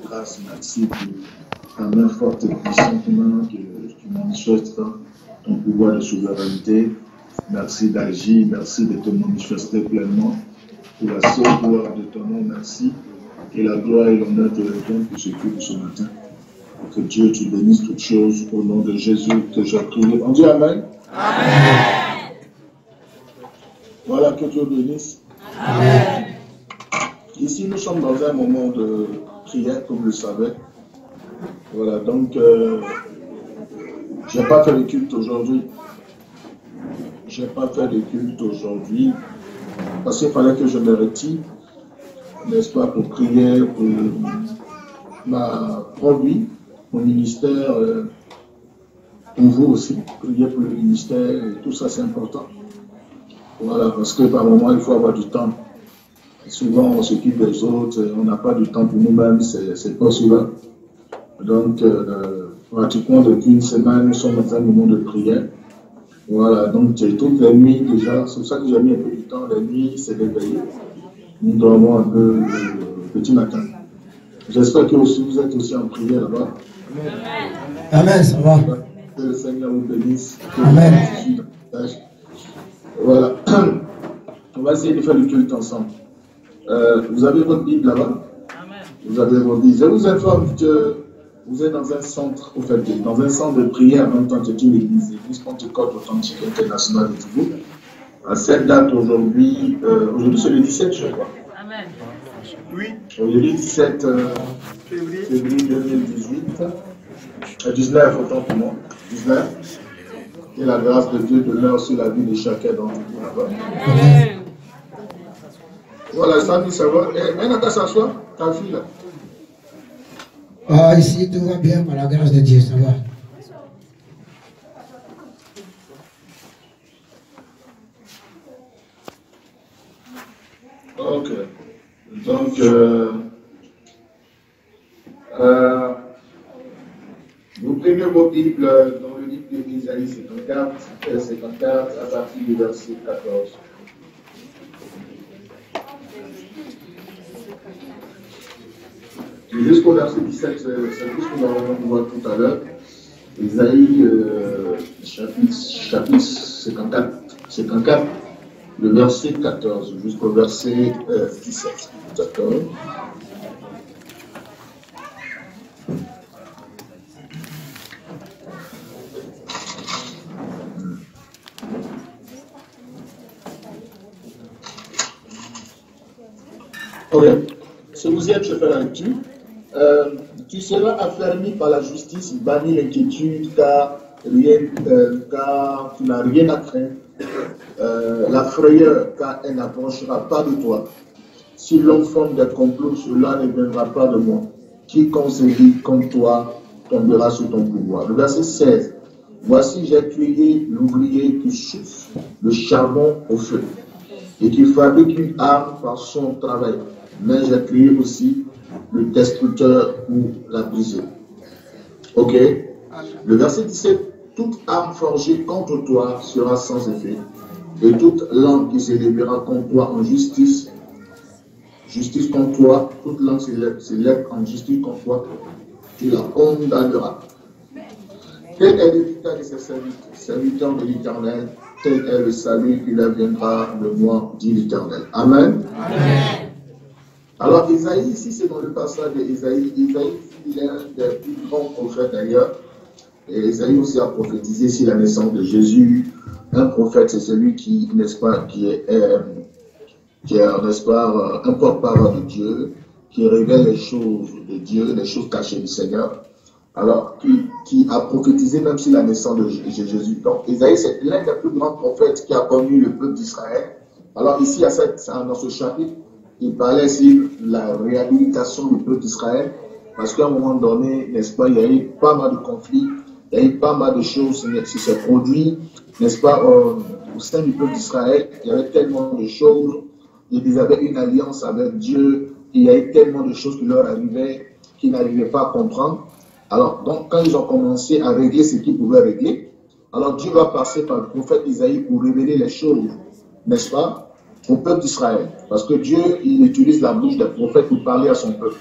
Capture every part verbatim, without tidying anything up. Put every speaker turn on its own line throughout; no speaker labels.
grâce, merci pour ta main forte et puissante main que tu manifestes ton pouvoir de souveraineté. Merci d'agir, merci de te manifester pleinement. Pour la seule gloire de ton nom, merci. Et la gloire et l'honneur te reviennent pour ce culte de ce matin. Que Dieu te bénisse toutes choses au nom de Jésus que j'ai prié. On dit Amen.
Amen.
Voilà, que Dieu bénisse.
Amen.
Ici, nous sommes dans un moment de prière, comme vous le savez. Voilà, donc, euh, je n'ai pas fait de culte aujourd'hui. Je n'ai pas fait de culte aujourd'hui parce qu'il fallait que je me retire, n'est-ce pas, pour prier pour ma propre vie, mon ministère, euh, pour vous aussi, prier pour le ministère, et tout ça c'est important. Voilà, parce que par moment il faut avoir du temps. Et souvent on s'occupe des autres, on n'a pas du temps pour nous-mêmes, c'est pas souvent. Donc, euh, pratiquement depuis une semaine, nous sommes dans un moment de prière. Voilà, donc toutes les nuits déjà, c'est pour ça que j'ai mis un peu du temps, les nuits c'est réveillé. Nous dormons un peu le petit matin. J'espère que aussi, vous êtes aussi en prière là-bas.
Amen. Amen, ça va.
Que le Seigneur vous bénisse.
Amen.
Voilà. On va essayer de faire le culte ensemble. Euh, vous avez votre Bible là-bas? Vous avez votre Bible. Je vous informe que vous êtes dans un centre, au fait, dans un centre de prière en même temps que une église, l'église Pentecôte Authentique Internationale de Toulouse. À cette date aujourd'hui, euh, aujourd'hui c'est le dix-sept, je crois.
Amen.
Oui. Aujourd'hui dix-sept euh, février deux mille dix-huit, euh, dix-neuf autant pour moi, dix-neuf. Et la grâce de Dieu demeure sur la vie de chacun d'entre vous là-bas.
Amen.
Voilà, Samy, ça va. Eh, maintenant qu'à s'asseoir, ta fille là.
Ah, ici tout va bien par la grâce de Dieu, ça va.
Ok. Donc, euh, euh, vous prenez vos Bibles dans le livre d'Ésaïe cinquante-quatre, cinquante-quatre à partir du verset quatorze. Jusqu'au verset dix-sept, c'est tout ce que nous allons voir tout à l'heure. Ésaïe, euh, chapitre, chapitre cinquante-quatre, cinquante-quatre, le verset quatorze jusqu'au verset euh, dix-sept. D'accord. Ok. Si vous y êtes, je fais la lecture. Euh, tu seras affermi par la justice, banni l'inquiétude, car, rien, euh, car tu n'as rien à craindre. Euh, la frayeur, car elle n'approchera pas de toi. Si l'on forme des complots, cela ne viendra pas de moi. Quiconque se dit comme toi tombera sous ton pouvoir. Le verset seize. Voici, j'ai créé l'ouvrier qui chauffe le charbon au feu et qui fabrique une arme par son travail. Mais j'ai créé aussi le destructeur pour la briser. Ok. Le verset dix-sept. Toute arme forgée contre toi sera sans effet, et toute langue qui s'élèvera contre toi en justice, justice contre toi, toute langue s'élève en justice contre toi, tu la condamneras. Tel est l'héritage de ses serviteurs, serviteurs de l'Éternel, tel est le salut qui leur viendra de moi, dit l'Éternel. Amen.
Amen.
Alors, Isaïe, ici, c'est dans le passage d'Isaïe. Isaïe, il est un des plus grands prophètes d'ailleurs. Et Isaïe aussi a prophétisé sur la naissance de Jésus. Un prophète, c'est celui qui, n'est-ce pas, qui est, euh, qui est, n'est-ce pas, un porte-parole de Dieu, qui révèle les choses de Dieu, les choses cachées du Seigneur. Alors, qui, qui a prophétisé même sur la naissance de Jésus. Donc, Isaïe, c'est l'un des plus grands prophètes qui a connu le peuple d'Israël. Alors, ici, à cette, dans ce chapitre, il parlait sur la réhabilitation du peuple d'Israël, parce qu'à un moment donné, n'est-ce pas, il y a eu pas mal de conflits, il y a eu pas mal de choses qui se produisent, n'est-ce pas, euh, au sein du peuple d'Israël. Il y avait tellement de choses, ils avaient une alliance avec Dieu, il y a eu tellement de choses qui leur arrivaient, qu'ils n'arrivaient pas à comprendre. Alors, donc, quand ils ont commencé à régler ce qu'ils pouvaient régler, alors Dieu va passer par le prophète Isaïe pour révéler les choses, n'est-ce pas, au peuple d'Israël. Parce que Dieu, il utilise la bouche des prophètes pour parler à son peuple.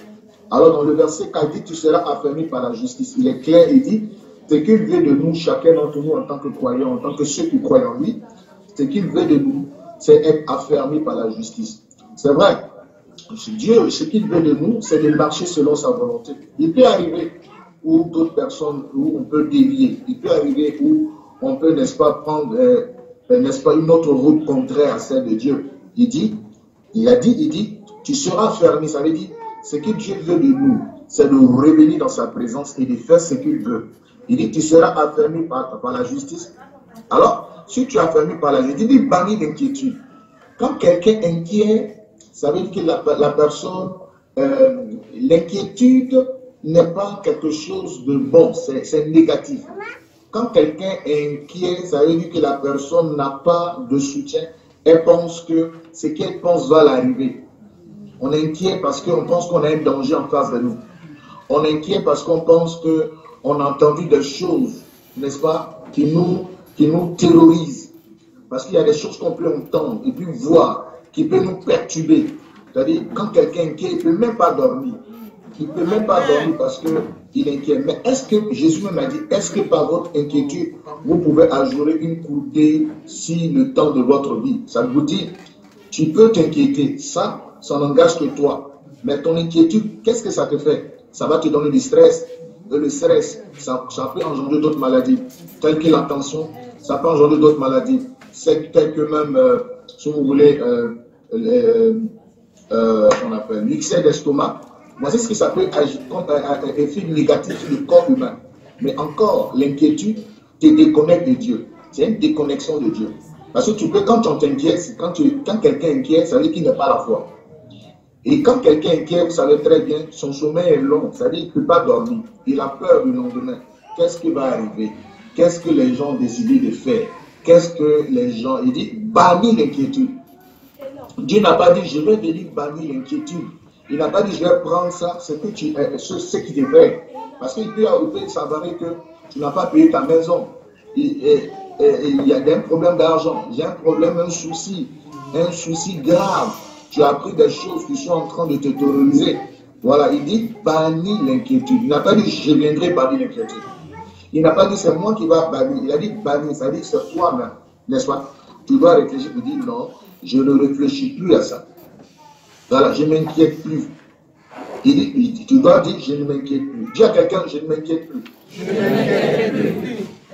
Alors dans le verset quatre, il dit, tu seras affermi par la justice. Il est clair, il dit, ce qu'il veut de nous, chacun d'entre nous en tant que croyants, en tant que ceux qui croient en lui, ce qu'il veut de nous, c'est être affermi par la justice. C'est vrai, Dieu, ce qu'il veut de nous, c'est de marcher selon sa volonté. Il peut arriver où d'autres personnes, où on peut dévier. Il peut arriver où on peut, n'est-ce pas, prendre, euh, n'est-ce pas, une autre route contraire à celle de Dieu. Il dit, il a dit, il dit, tu seras affermi. Ça veut dire, ce que Dieu veut de nous, c'est de revenir dans sa présence et de faire ce qu'il veut. Il dit, tu seras affermi par, par la justice. Alors, si tu es affermi par la justice, il dit, bannis l'inquiétude. Quand quelqu'un est inquiet, ça veut dire que la, la personne, euh, l'inquiétude n'est pas quelque chose de bon, c'est négatif. Quand quelqu'un est inquiet, ça veut dire que la personne n'a pas de soutien. Elle pense que ce qu'elle pense va l'arriver. On est inquiet parce qu'on pense qu'on a un danger en face de nous. On est inquiet parce qu'on pense qu'on a entendu des choses, n'est-ce pas, qui nous, qui nous terrorisent. Parce qu'il y a des choses qu'on peut entendre et puis voir, qui peuvent nous perturber. C'est-à-dire, quand quelqu'un est inquiet, il ne peut même pas dormir. Il ne peut même pas dormir parce qu'il est inquiet. Mais est-ce que, Jésus m'a dit, est-ce que par votre inquiétude, vous pouvez ajouter une coudée si le temps de votre vie? Ça vous dit, tu peux t'inquiéter. Ça, ça n'engage que toi. Mais ton inquiétude, qu'est-ce que ça te fait? Ça va te donner du stress. Et le stress, ça, ça peut engendrer d'autres maladies, telles que la tension, ça peut engendrer d'autres maladies, telles que même, euh, si vous voulez, euh, les, euh, on appelle l'excès d'estomac. Voici ce que ça peut agir contre un effet négatif sur le corps humain. Mais encore, l'inquiétude te déconnecte de Dieu. C'est une déconnexion de Dieu. Parce que tu peux, quand on t'inquiète, quand, tu, quand quelqu'un est inquiet, ça veut dire qu'il n'a pas la foi. Et quand quelqu'un est inquiet, vous savez très bien, son sommeil est long, ça veut dire qu'il ne peut pas dormir. Il a peur du lendemain. Qu'est-ce qui va arriver? Qu'est-ce que les gens ont décidé de faire? Qu'est-ce que les gens... Il dit, bannis l'inquiétude. Dieu n'a pas dit, je vais venir bannir l'inquiétude. Il n'a pas dit, je vais prendre ça, ce, que tu, ce, ce qui te fait. Parce qu'il peut, peut s'avérer que tu n'as pas payé ta maison. Et, et, et, et il y a un problème d'argent, il y a un problème, un souci, un souci grave. Tu as appris des choses qui sont en train de te terroriser. Voilà, il dit, bannis l'inquiétude. Il n'a pas dit, je viendrai bannir l'inquiétude. Il n'a pas dit, c'est moi qui va bannir. Il a dit, bannir, ça dit, c'est toi-même, n'est-ce pas? Tu dois réfléchir et dire, non, je ne réfléchis plus à ça. Voilà, je ne m'inquiète plus. Il dit, il dit, tu dois dire, je ne m'inquiète plus. Dis à quelqu'un, je ne m'inquiète plus. Je ne m'inquiète plus.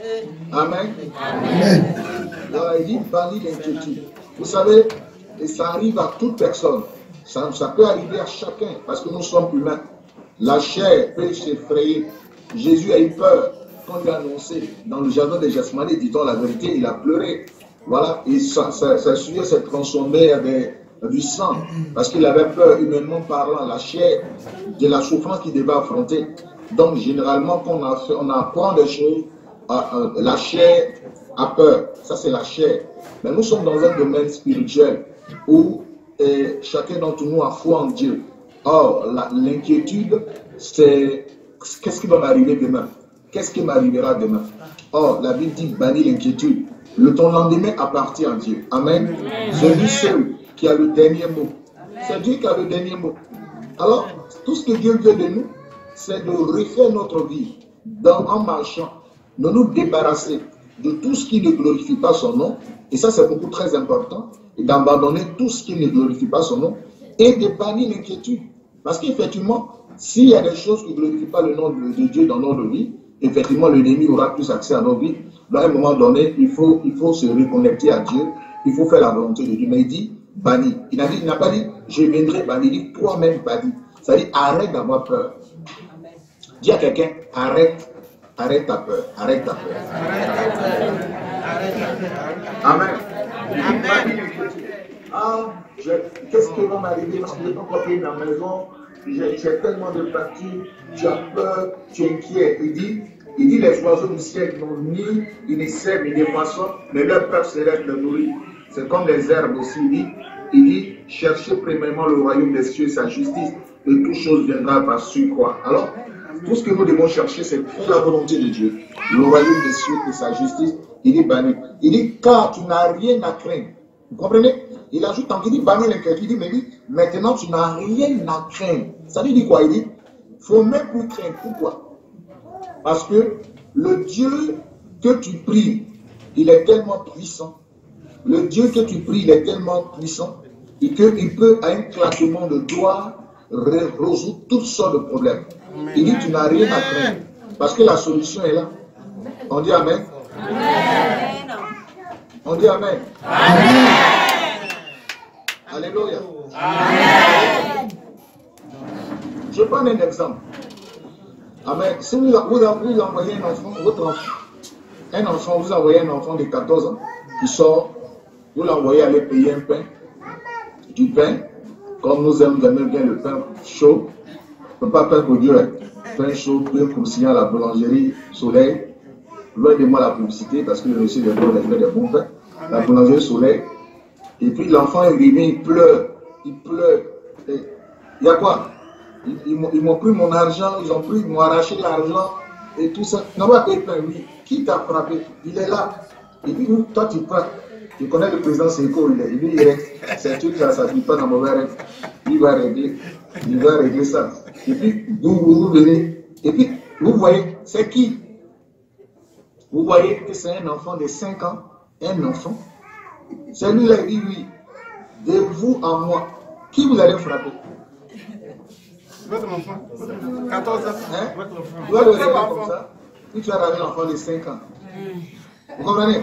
Amen. Amen. Voilà, il dit, bannis l'inquiétude. Vous savez, et ça arrive à toute personne. Ça, ça peut arriver à chacun, parce que nous sommes humains. La chair peut s'effrayer. Jésus a eu peur quand il a annoncé dans le jardin de Gethsémani, dit-on la vérité, il a pleuré. Voilà, et sa, sa, sa sueur s'est transformée avec du sang, parce qu'il avait peur, humainement parlant, la chair, de la souffrance qu'il devait affronter. Donc, généralement, quand on, a fait, on apprend des choses, euh, euh, la chair a peur. Ça, c'est la chair. Mais nous sommes dans un domaine spirituel où eh, chacun d'entre nous a foi en Dieu. Or, l'inquiétude, c'est qu'est-ce qui va m'arriver demain? Qu'est-ce qui m'arrivera demain? Or, la Bible dit, bannis l'inquiétude. Le ton lendemain appartient à Dieu. Amen. C'est lui seul qui a le dernier mot. C'est Dieu qui a le dernier mot. Alors, tout ce que Dieu veut de nous, c'est de refaire notre vie dans, en marchant, de nous débarrasser de tout ce qui ne glorifie pas son nom. Et ça, c'est beaucoup très important. Et d'abandonner tout ce qui ne glorifie pas son nom et de bannir l'inquiétude. Parce qu'effectivement, s'il y a des choses qui ne glorifient pas le nom de, de Dieu dans notre vie, effectivement, l'ennemi aura plus accès à nos vies. À un moment donné, il faut, il faut se reconnecter à Dieu. Il faut faire la volonté de Dieu. Mais il dit, banni. Il n'a il pas dit, je viendrai bannir. Il dit, toi-même banni. Ça dit, arrête d'avoir peur. Dis à quelqu'un, arrête, arrête ta peur. Arrête ta peur. Amen. Amen. Ah, qu'est-ce qui va m'arriver parce que je n'ai pas encore payé ma maison, j'ai tellement de factures, tu as peur, tu es inquiet. Il dit, il dit les oiseaux du ciel n'ont ni une sève ni des poissons, mais leur peur serait de nourrir. C'est comme les herbes aussi. Il dit, il dit, cherchez premièrement le royaume des cieux et sa justice, et toute chose viendra par surcroît. Alors, tout ce que nous devons chercher, c'est faire la volonté de Dieu, le royaume des cieux et sa justice. Il dit, banni. Il dit, car tu n'as rien à craindre. Vous comprenez? Il ajoute, tant qu'il dit, banni l'inquiétude, il dit, mais dit, maintenant tu n'as rien à craindre. Ça veut dire quoi? Il dit, faut même plus craindre. Pourquoi? Parce que le Dieu que tu pries, il est tellement puissant. Le Dieu que tu pries, il est tellement puissant et qu'il peut, à un claquement de doigts, résoudre toutes sortes de problèmes. Il dit, tu n'as rien à craindre. Parce que la solution est là. On dit Amen. Amen. On dit Amen. Amen. Alléluia. Amen. Je prends un exemple. Amen. Si vous, vous, vous envoyez un enfant, votre enfant, un enfant, vous envoyez un enfant de quatorze ans qui sort, vous l'envoyez aller payer un pain, du pain, comme nous aimons bien le pain chaud, pas pain pour Dieu, pain chaud, pain croustillant à la boulangerie, soleil. Loin de moi la publicité parce que le monsieur de Dieu fait des bons pains. La boulangerie, soleil. Et puis l'enfant est arrivé, il pleure, il pleure. Et il y a quoi? Ils, ils, ils m'ont pris mon argent, ils ont pris, ils m'ont arraché l'argent et tout ça. Non, pas payer pain, oui. Qui t'a frappé? Il est là. Et puis toi tu prends. Tu connais le président Seiko, il est, lui il reste. C'est un truc ça, ça ne finit pas dans mauvais rêve. Il va régler, il va régler ça. Et puis vous, vous, vous venez. Et puis vous voyez, c'est qui? Vous voyez que c'est un enfant de cinq ans, un enfant. Celui-là, il dit oui. De vous à moi, qui vous allez frapper?
Votre enfant, quatorze ans.
Hein? Tu vas le regarder comme ça. Puis tu vas regarder l'enfant de cinq ans. Vous comprenez?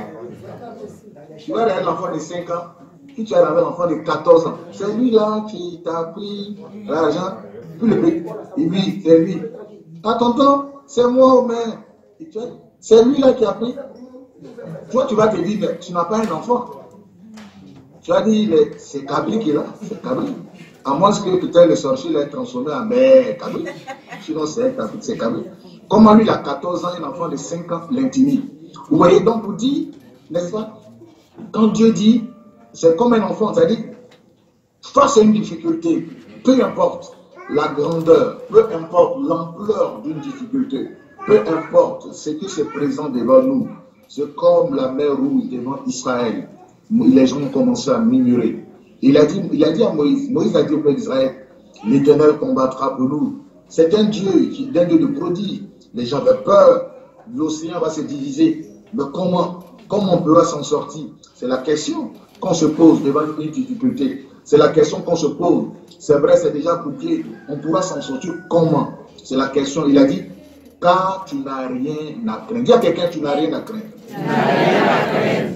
Tu vas regarder l'enfant de cinq ans. Puis tu vas regarder l'enfant de quatorze ans. C'est lui-là qui t'a pris l'argent. Puis le pays. Et lui, c'est lui. Ah, tonton, c'est moi, mais. C'est lui-là qui a pris. Toi, tu vas te dire, mais tu n'as pas un enfant. Tu vas dire, c'est Kabri qui est là. C'est Kabri. À moins que peut-être le sorcier l'a transformé en ben Kabri. Sinon, c'est Kabri. C'est Kabri. Comment lui, il a quatorze ans, un enfant de cinq ans, l'intimide. Vous voyez donc pour dire, n'est-ce pas? Quand Dieu dit, c'est comme un enfant, c'est-à-dire, face à une difficulté, peu importe la grandeur, peu importe l'ampleur d'une difficulté, peu importe ce qui se présente devant nous, c'est comme la mer rouge devant Israël. Les gens ont commencé à murmurer. Il a dit, il a dit à Moïse, Moïse a dit au peuple d'Israël, l'Éternel combattra pour nous. C'est un Dieu qui donne de prodige. Les gens avaient peur, l'océan va se diviser. Mais comment, comment on pourra s'en sortir? C'est la question qu'on se pose devant une difficulté. C'est la question qu'on se pose. C'est vrai, c'est déjà bouclé. On pourra s'en sortir comment? C'est la question. Il a dit, car tu n'as rien à craindre. Dis à quelqu'un, tu n'as rien à craindre. Tu n'as rien à craindre.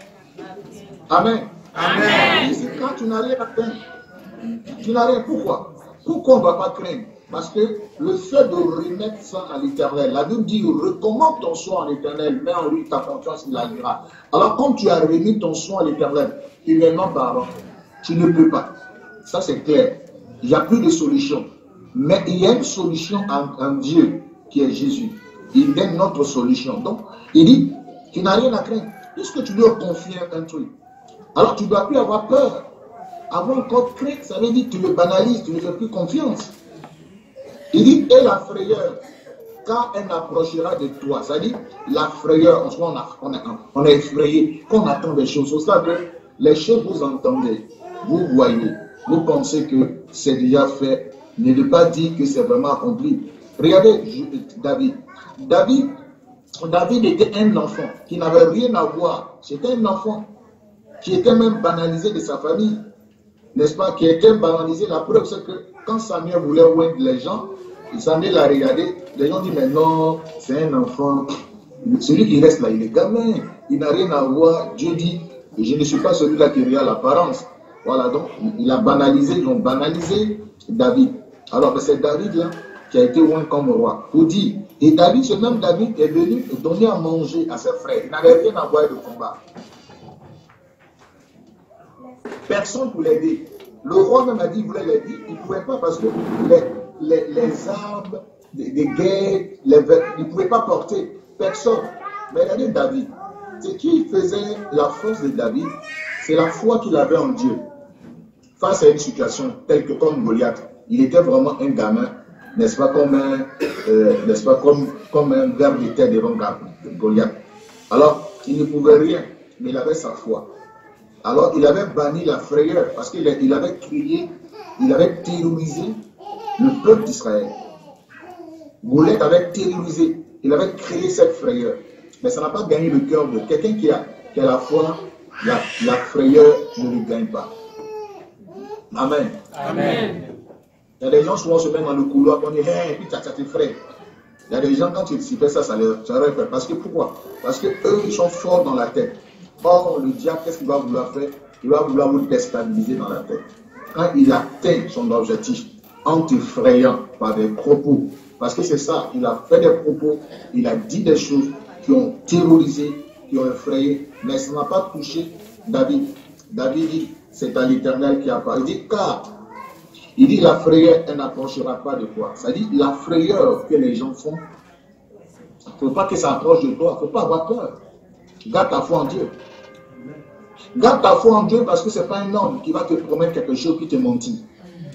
Amen. Amen. C'est quand tu n'as rien à craindre. Tu n'as rien. Pourquoi? Pourquoi on ne va pas craindre? Parce que le fait de remettre ça à l'Éternel, la Bible dit, recommande ton soin à l'Éternel, mets en lui ta confiance, il l'agira. Alors, comme tu as remis ton soin à l'Éternel, humainement parlant, tu ne peux pas. Ça, c'est clair. Il n'y a plus de solution. Mais il y a une solution en, en Dieu, qui est Jésus. Il donne notre solution. Donc, il dit, tu n'as rien à craindre. Puisque tu dois confier un truc. Alors, tu ne dois plus avoir peur. Avoir encore crainte, ça veut dire que tu le banalises, tu ne fais plus confiance. Il dit, et la frayeur, quand elle approchera de toi, c'est-à-dire la frayeur, en ce moment on, a, on, a, on est effrayé, quand on attend des choses, c'est ça que les choses vous entendez, vous voyez, vous pensez que c'est déjà fait, ne de pas dire que c'est vraiment accompli. Regardez David. David, David était un enfant qui n'avait rien à voir. C'était un enfant qui était même banalisé de sa famille, n'est-ce pas, qui était banalisé. La preuve, c'est que quand Samuel voulait oindre les gens, il s'en est là regarder. Les gens disent, mais non, c'est un enfant. Celui qui reste là, il est gamin. Il n'a rien à voir. Dieu dit, je ne suis pas celui-là qui regarde l'apparence. Voilà, donc, il a banalisé, ils ont banalisé David. Alors, c'est David-là qui a été oint comme roi. Pour dire, et David, ce même David est venu donner à manger à ses frères. Il n'avait rien à voir de combat. Personne pour l'aider. Le roi même a dit qu'il voulait l'aider. Il ne pouvait pas parce que les, les, les armes, les, les guerres, les, il ne pouvait pas porter. Personne. Mais regardez David. Ce qui faisait la force de David, c'est la foi qu'il avait en Dieu. Face à une situation telle que comme Goliath, il était vraiment un gamin, n'est-ce pas, comme un, euh, n'est-ce pas, comme, comme un ver de terre devant Goliath. Alors, il ne pouvait rien, mais il avait sa foi. Alors, il avait banni la frayeur, parce qu'il il avait crié, il avait terrorisé le peuple d'Israël. Goliath avait terrorisé, il avait créé cette frayeur. Mais ça n'a pas gagné le cœur de quelqu'un qui a, qui a la foi, la, la frayeur ne le gagne pas. Amen.
Amen.
Il y a des gens souvent se mettent dans le couloir, on dit, hé, puis tu as tes frères. Il y a des gens, quand ils font ça, ça leur, ça leur fait. Parce que pourquoi? Parce qu'eux, ils sont forts dans la tête. Or, le diable, qu'est-ce qu'il va vouloir faire? Il va vouloir vous déstabiliser dans la tête. Quand il atteint son objectif, en t'effrayant par des propos, parce que c'est ça, il a fait des propos, il a dit des choses qui ont terrorisé, qui ont effrayé, mais ça n'a pas touché David. David dit, c'est à l'Éternel qui a parlé. Il dit, car, il dit, la frayeur, elle n'approchera pas de toi. Ça dit, la frayeur que les gens font, il ne faut pas que ça approche de toi, il ne faut pas avoir peur. Garde ta foi en Dieu. Garde ta foi en Dieu parce que ce n'est pas un homme qui va te promettre quelque chose qui te mentit.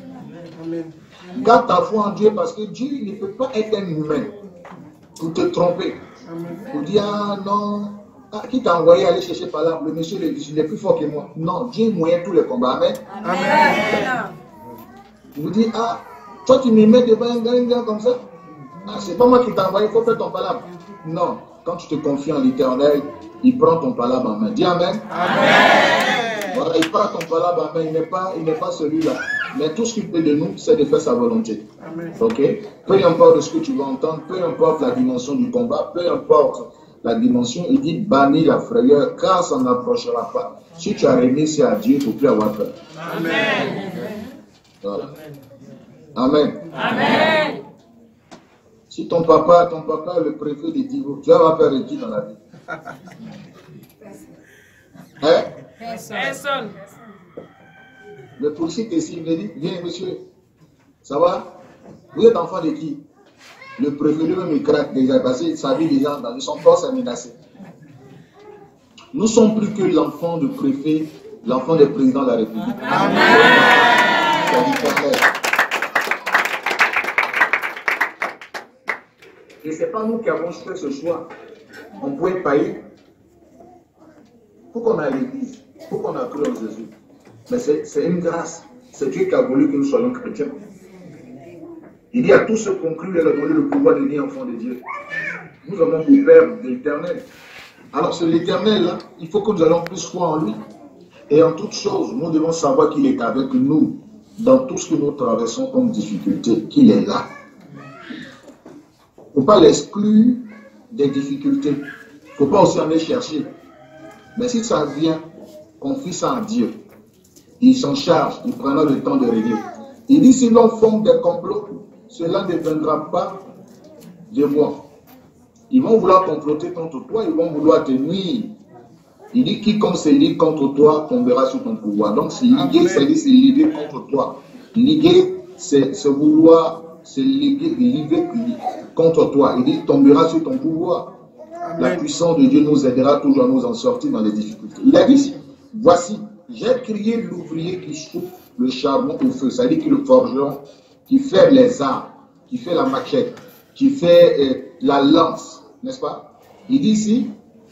Garde ta foi en Dieu parce que Dieu ne peut pas être un humain pour te tromper. Pour dire, ah non, ah, qui t'a envoyé aller chercher par là, le monsieur il est plus fort que moi. Non, Dieu moyen tous les combats. Amen. Amen. Il vous dit, ah, toi tu me mets devant un gars, un gars comme ça. Ah, c'est pas moi qui t'ai envoyé, il faut faire ton palabre. Non, quand tu te confies en l'Éternel, il prend ton palabre en main. Dis Amen. Amen. Voilà, il prend ton palabre en main, il n'est pas, il n'est pas celui-là. Mais tout ce qu'il fait de nous, c'est de faire sa volonté. Amen. Ok? Peu importe ce que tu vas entendre, peu importe la dimension du combat, peu importe la dimension, il dit bannis la frayeur, car ça n'approchera pas. Si tu as réussi à Dieu, il ne faut plus avoir peur. Amen. Voilà. Amen. Amen. Si ton papa, ton papa est le préfet des Divo, tu vas faire qui dans la vie? Hein?
Personne.
Le policier ici, il me dit, viens monsieur, ça va? Vous êtes enfant de qui? Le préfet lui-même il craque déjà, parce que sa vie déjà, dans son corps s'est menacé. Nous ne sommes plus que l'enfant du préfet, l'enfant du président de la République. Amen. Et ce n'est pas nous qui avons fait ce choix. On pouvait payer. Pourquoi on a l'église? Pourquoi on a cru en Jésus? Mais c'est une grâce. C'est Dieu qui a voulu que nous soyons chrétiens. Il dit à tous ceux qui ont cru, il a donné le pouvoir de devenir enfants de Dieu. Nous avons pour Père de l'Éternel. Alors c'est l'Éternel, là, il faut que nous ayons plus foi en lui. Et en toutes choses, nous devons savoir qu'il est avec nous dans tout ce que nous traversons comme difficulté, qu'il est là. Il ne faut pas l'exclure des difficultés. Il ne faut pas aussi aller chercher. Mais si ça vient, confie ça en Dieu. Il s'en charge, il prendra le temps de régler. Il dit, si l'on fonde des complots, cela ne viendra pas de moi. Ils vont vouloir comploter contre toi, ils vont vouloir te nuire. Il dit, quiconque se lie contre toi tombera sous ton pouvoir. Donc, c'est liguer, c'est dire, c'est liguer contre toi. Liguer, c'est vouloir se liguer, liguer contre toi. Il dit, tombera sous ton pouvoir. Amen. La puissance de Dieu nous aidera toujours à nous en sortir dans les difficultés. Il a dit, voici, j'ai crié l'ouvrier qui souffle le charbon au feu. C'est-à-dire que le forgeron qui fait les armes, qui fait la machette, qui fait euh, la lance, n'est-ce pas? Il dit ici,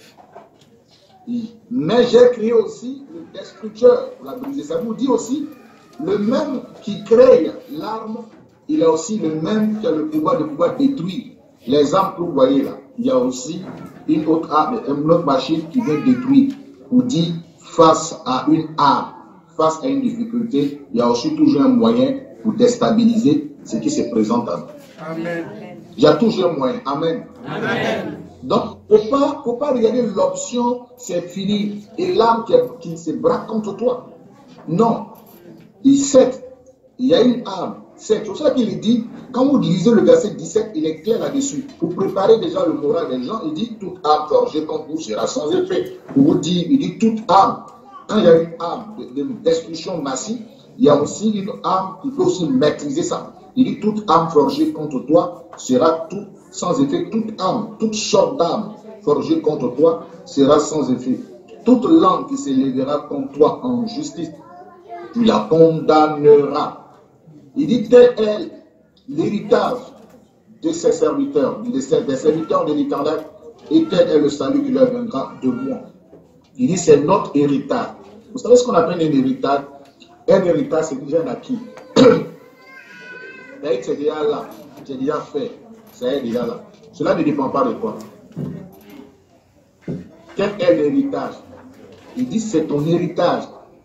mais j'ai crié aussi le destructeur pour la briser. Ça vous dit aussi, le même qui crée l'arme, il a aussi le même qui a le pouvoir de pouvoir détruire. Les armes que vous voyez là, il y a aussi une autre arme, une autre machine qui vient détruire. Vous dit, face à une arme, face à une difficulté, il y a aussi toujours un moyen pour déstabiliser ce qui se présente à nous. Amen. Il y a toujours un moyen. Amen. Amen. Donc, il ne faut pas, faut pas regarder l'option, c'est fini, et l'arme qui, qui se braque contre toi. Non. Il sait, il y a une arme. C'est pour ça qu'il dit, quand vous lisez le verset dix-sept, il est clair là-dessus. Pour préparer déjà le moral des gens, il dit, toute arme forgée contre vous sera sans effet. Pour vous dire, il dit, toute arme. Quand il y a une arme de, de destruction massive, il y a aussi une arme qui peut aussi maîtriser ça. Il dit, toute arme forgée contre toi sera tout sans effet. Toute arme, toute sorte d'arme forgée contre toi sera sans effet. Toute langue qui se lèvera contre toi en justice, tu la condamneras. Il dit, tel est l'héritage de ses serviteurs, des serviteurs de l'Éternel, et tel est le salut qui leur viendra de moi. Il dit, c'est notre héritage. Vous savez ce qu'on appelle un héritage? Un héritage, c'est déjà un acquis. C'est déjà là, c'est déjà fait. c'est déjà là. Cela ne dépend pas de toi. Quel est l'héritage? Il dit c'est ton héritage.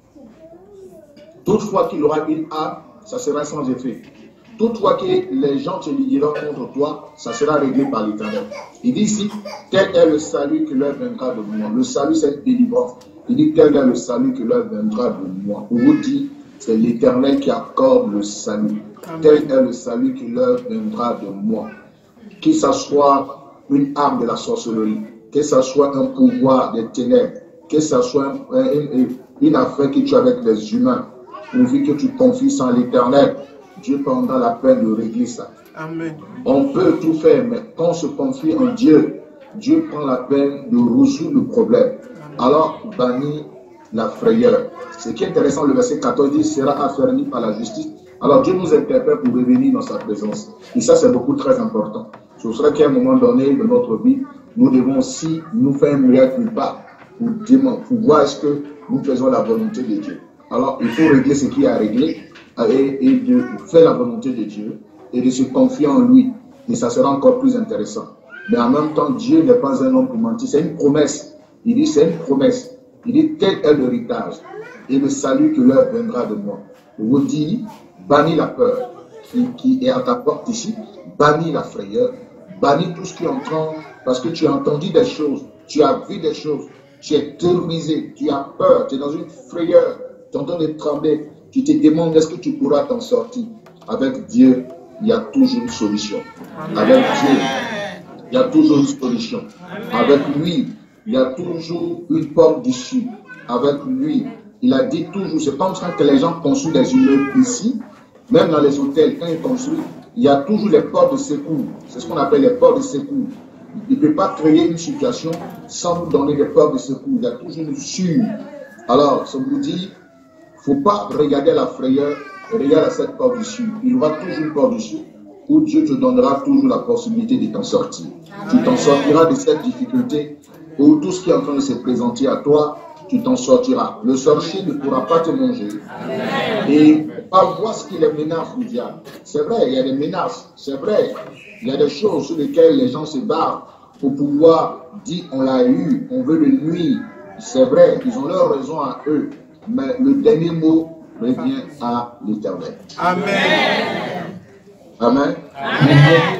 Toutefois qu'il aura une âme, ça sera sans effet. Toutefois que les gens te liront contre toi, ça sera réglé par l'Éternel. Il dit ici, tel est le salut qui leur viendra de moi. Le salut, c'est une délivrance. Il dit, tel est le salut qui leur viendra de moi. Pour vous dire, c'est l'Éternel qui accorde le salut. Tel est le salut qui leur viendra de moi. Que ce soit une arme de la sorcellerie, que ce soit un pouvoir des ténèbres, que ce soit un, une, une affaire que tu as avec les humains, pourvu que tu confies en l'Éternel, Dieu prendra la peine de régler ça.
Amen.
On peut tout faire, mais quand on se confie en Dieu, Dieu prend la peine de résoudre le problème. Alors, bannit la frayeur. Ce qui est intéressant, le verset quatorze dit, sera affermi par la justice. Alors, Dieu nous interpelle pour revenir dans sa présence. Et ça, c'est beaucoup très important. C'est pour cela qu'à un moment donné de notre vie, nous devons aussi nous faire un miracle pas pour, pour voir est-ce que nous faisons la volonté de Dieu. Alors, il faut régler ce qui est à régler et, et de faire la volonté de Dieu et de se confier en lui. Et ça sera encore plus intéressant. Mais en même temps, Dieu n'est pas un homme pour mentir. C'est une promesse. Il dit, c'est une promesse. Il dit, tel est l'héritage et le salut que leur viendra de moi. Je vous dis, bannis la peur qui, qui est à ta porte ici, bannis la frayeur, bannis tout ce qui est en train, parce que tu as entendu des choses, tu as vu des choses, tu es terrorisé, tu as peur, tu es dans une frayeur, tu es en train de trembler, tu te demandes est-ce que tu pourras t'en sortir. Avec Dieu, il y a toujours une solution. Avec Dieu, il y a toujours une solution. Avec lui, il y a toujours une porte d'issue. Avec lui, il a dit toujours, c'est comme ça que les gens construisent des immeubles ici, même dans les hôtels, quand ils construisent, il y a toujours les portes de secours. C'est ce qu'on appelle les portes de secours. Il ne peut pas créer une situation sans nous donner des portes de secours. Il y a toujours une issue. Alors, ça vous dit, il ne faut pas regarder la frayeur, regarde à cette porte d'issue. Il y aura toujours une porte d'issue où Dieu te donnera toujours la possibilité de t'en sortir. Tu t'en sortiras de cette difficulté où tout ce qui est en train de se présenter à toi, tu t'en sortiras. Le sorcier ne pourra pas te manger. Et pas voir ce qui les menace du diable. C'est vrai, il y a des menaces. C'est vrai, il y a des choses sur lesquelles les gens se battent pour pouvoir dire on l'a eu, on veut le nuire. C'est vrai, ils ont leur raison à eux. Mais le dernier mot revient à l'Éternel.
Amen.
Amen.
Amen.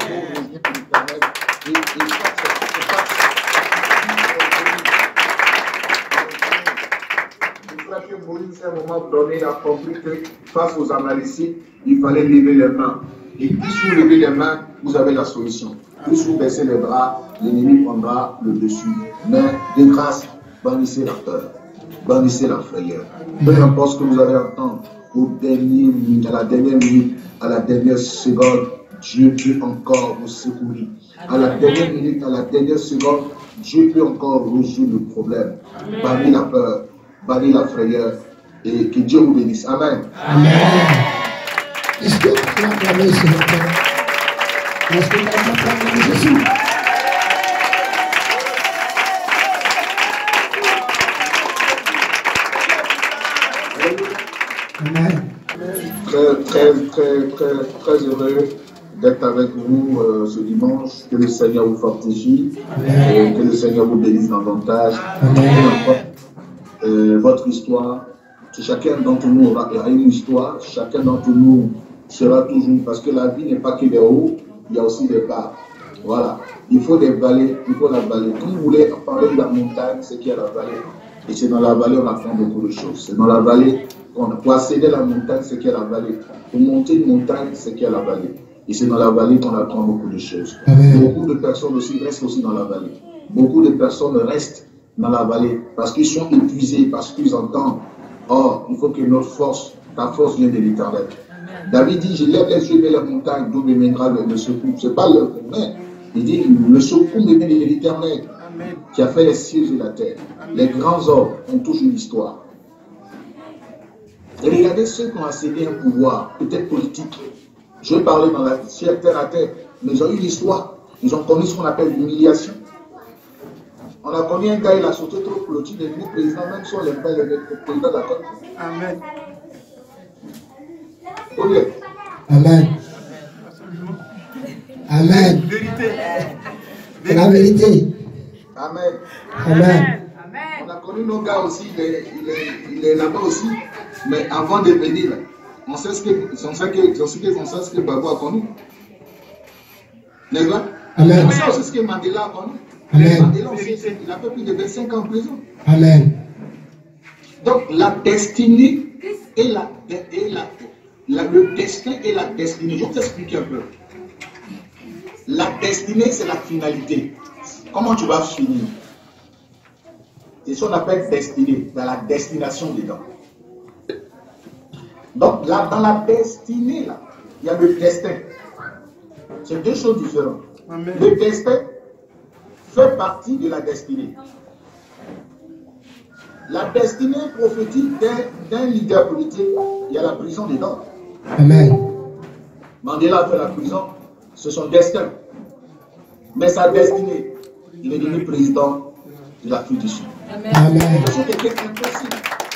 Moïse, à un moment donné, a compris que face aux Amalécites, il fallait lever les mains. Et plus vous levez les mains, vous avez la solution. Plus vous baissez les bras, l'ennemi prendra le dessus. Mais de grâce, bannissez la peur, bannissez la frayeur. Peu importe ce que vous allez entendre, au dernier, à la dernière minute, à la dernière seconde, Dieu peut encore vous secourir. À la dernière minute, à la dernière seconde, Dieu peut encore résoudre le problème. Bannissez la peur, bannissez la frayeur, et que Dieu vous bénisse. Amen.
Amen. Est-ce que tu as acclamé ce matin? Est-ce que tu as acclamé Jésus? Amen.
Très, très, très, très, très heureux d'être avec vous euh, ce dimanche. Que le Seigneur vous fortifie. Et que le Seigneur vous bénisse davantage. Peu importe euh, votre histoire. Chacun d'entre nous aura une histoire. Chacun d'entre nous sera toujours. Parce que la vie n'est pas que des hauts, il y a aussi des bas. Voilà. Il faut des vallées, il faut la vallée. Quand vous voulez parler de la montagne, c'est qu'il y a la vallée. Et c'est dans la vallée qu'on apprend beaucoup de choses. C'est dans la vallée qu'on pour accéder à la montagne, c'est qu'il y a la vallée. Pour monter une montagne, c'est qu'il y a la vallée. Et c'est dans la vallée qu'on apprend beaucoup de choses. Amen. Beaucoup de personnes aussi restent aussi dans la vallée. Beaucoup de personnes restent dans la vallée parce qu'ils sont épuisés, parce qu'ils entendent. Or, il faut que notre force, ta force vienne de l'Éternel. David dit, je lève les yeux vers la montagne, d'où me viendra le, le secours. Ce n'est pas le mais il dit, le secours me vient de l'Éternel, qui a fait les cieux et la terre. Amen. Les grands hommes ont toujours une histoire. Et regardez ceux qui ont accédé à un pouvoir, peut-être politique. Je vais parler dans la terre à terre, mais ils ont eu une histoire. Ils ont connu ce qu'on appelle l'humiliation. On a connu un gars, il a sauté trop clôture, il est devenu président, même si on l'aime pas, il est président de la Côte.
Amen.
Oui.
Amen. Amen.
Vérité.
C'est la vérité.
Amen.
Amen.
On a connu nos gars aussi, il est, il est, il est là-bas aussi. Mais avant de venir, on sait ce que, on sait que, on sait que, on sait ce que Babou a connu. N'est-ce pas?
Amen.
On sait aussi ce que Mandela a connu.
Amen.
Mandela, on sait, il a fait plus de vingt-cinq ans en prison.
Amen.
Donc la destinée et la, et la, la, le destin et la destinée. Je vais t'expliquer un peu. La destinée, c'est la finalité. Comment tu vas finir? C'est ce qu'on appelle destinée, dans la destination dedans. Donc là, dans la destinée, là, il y a le destin. C'est deux choses différentes.
Amen.
Le destin fait partie de la destinée. La destinée prophétique d'un leader politique, il y a la prison dedans.
Amen.
Mandela a fait la prison, c'est son destin. Mais sa destinée, il est devenu président de l'Afrique du Sud.
Amen.
C'était impossible.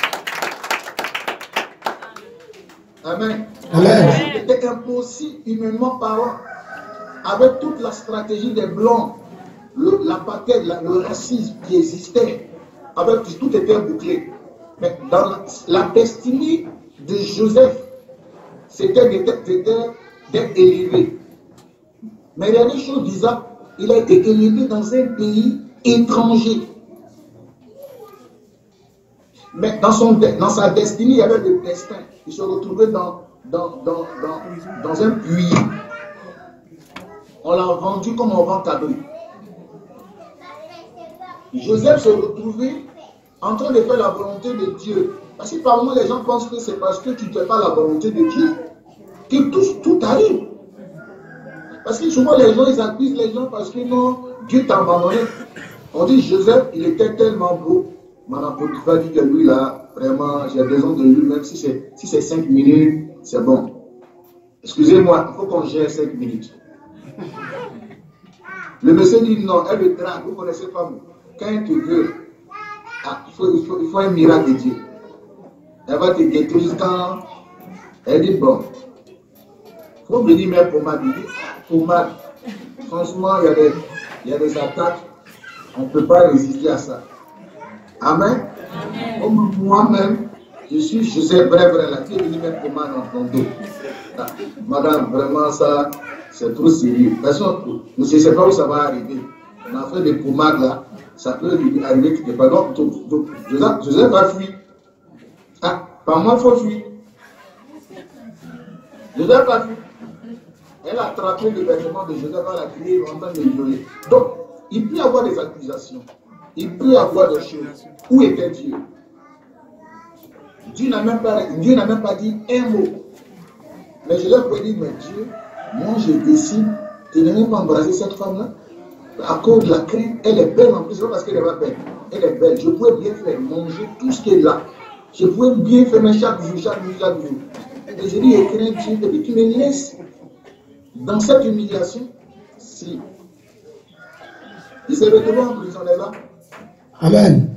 Amen.
Amen.
C'était impossible, humainement parlant, avec toute la stratégie des Blancs, l'apartheid, le racisme qui existait, avec tout était bouclé. Mais dans la, la destinée de Joseph, c'était d'être élevé. Mais il y a des choses bizarres. Il a été élevé dans un pays étranger. Mais dans, son, dans sa destinée, il y avait le destin. Il se retrouvait dans, dans, dans, dans, dans un puits. On l'a vendu comme on vend cadeau. Joseph se retrouvait en train de faire la volonté de Dieu. Parce que par moment, les gens pensent que c'est parce que tu ne fais pas la volonté de Dieu que tout, tout arrive. Parce que souvent, les gens, ils accusent les gens parce que non, Dieu t'a abandonné. On dit Joseph, il était tellement beau. Madame Potiphar dit que lui, là, vraiment, j'ai besoin de lui, même si c'est si c'est cinq minutes, c'est bon. Excusez-moi, il faut qu'on gère cinq minutes. Le monsieur dit non, elle le drague, vous connaissez pas moi. Quand elle te veut, ah, il, faut, il, faut, il faut un miracle de Dieu. Elle va te détruire quand elle dit bon. Il faut venir mettre pommade. Il dit pommade. Franchement, il y a des, il y a des attaques. On ne peut pas résister à ça. Amen. Comme moi-même, je suis, je sais vrai, vrai, là, qui est venu mettre pommade dans ton dos. Ah, madame, vraiment, ça, c'est trop sérieux. De toute façon, je ne sais pas où ça va arriver. On a fait des pommades là, ça peut arriver quelque part. Donc, donc, donc Joseph, Joseph va fuir. Ah, par moi, il faut fuir. Joseph va fuir. Elle a attrapé le vêtement de Joseph, elle a crié, en train de le violer. Donc, il peut y avoir des accusations. Il peut y avoir des choses. Où était Dieu? Dieu n'a même pas, Dieu n'a même pas dit un mot. Mais je leur ai dit, mais Dieu, moi je décide de ne même pas embrasser cette femme-là. À cause de la crainte, elle est belle en plus, pas parce qu'elle est pas belle. Elle est belle. Je pouvais bien faire manger tout ce qui est là. Je pouvais bien faire, mais chaque jour, chaque jour, chaque jour. Et je dis, et crains Dieu, depuis que tu me laisses dans cette humiliation, si. Il s'est retrouvé en prison, elle est là.
Amen.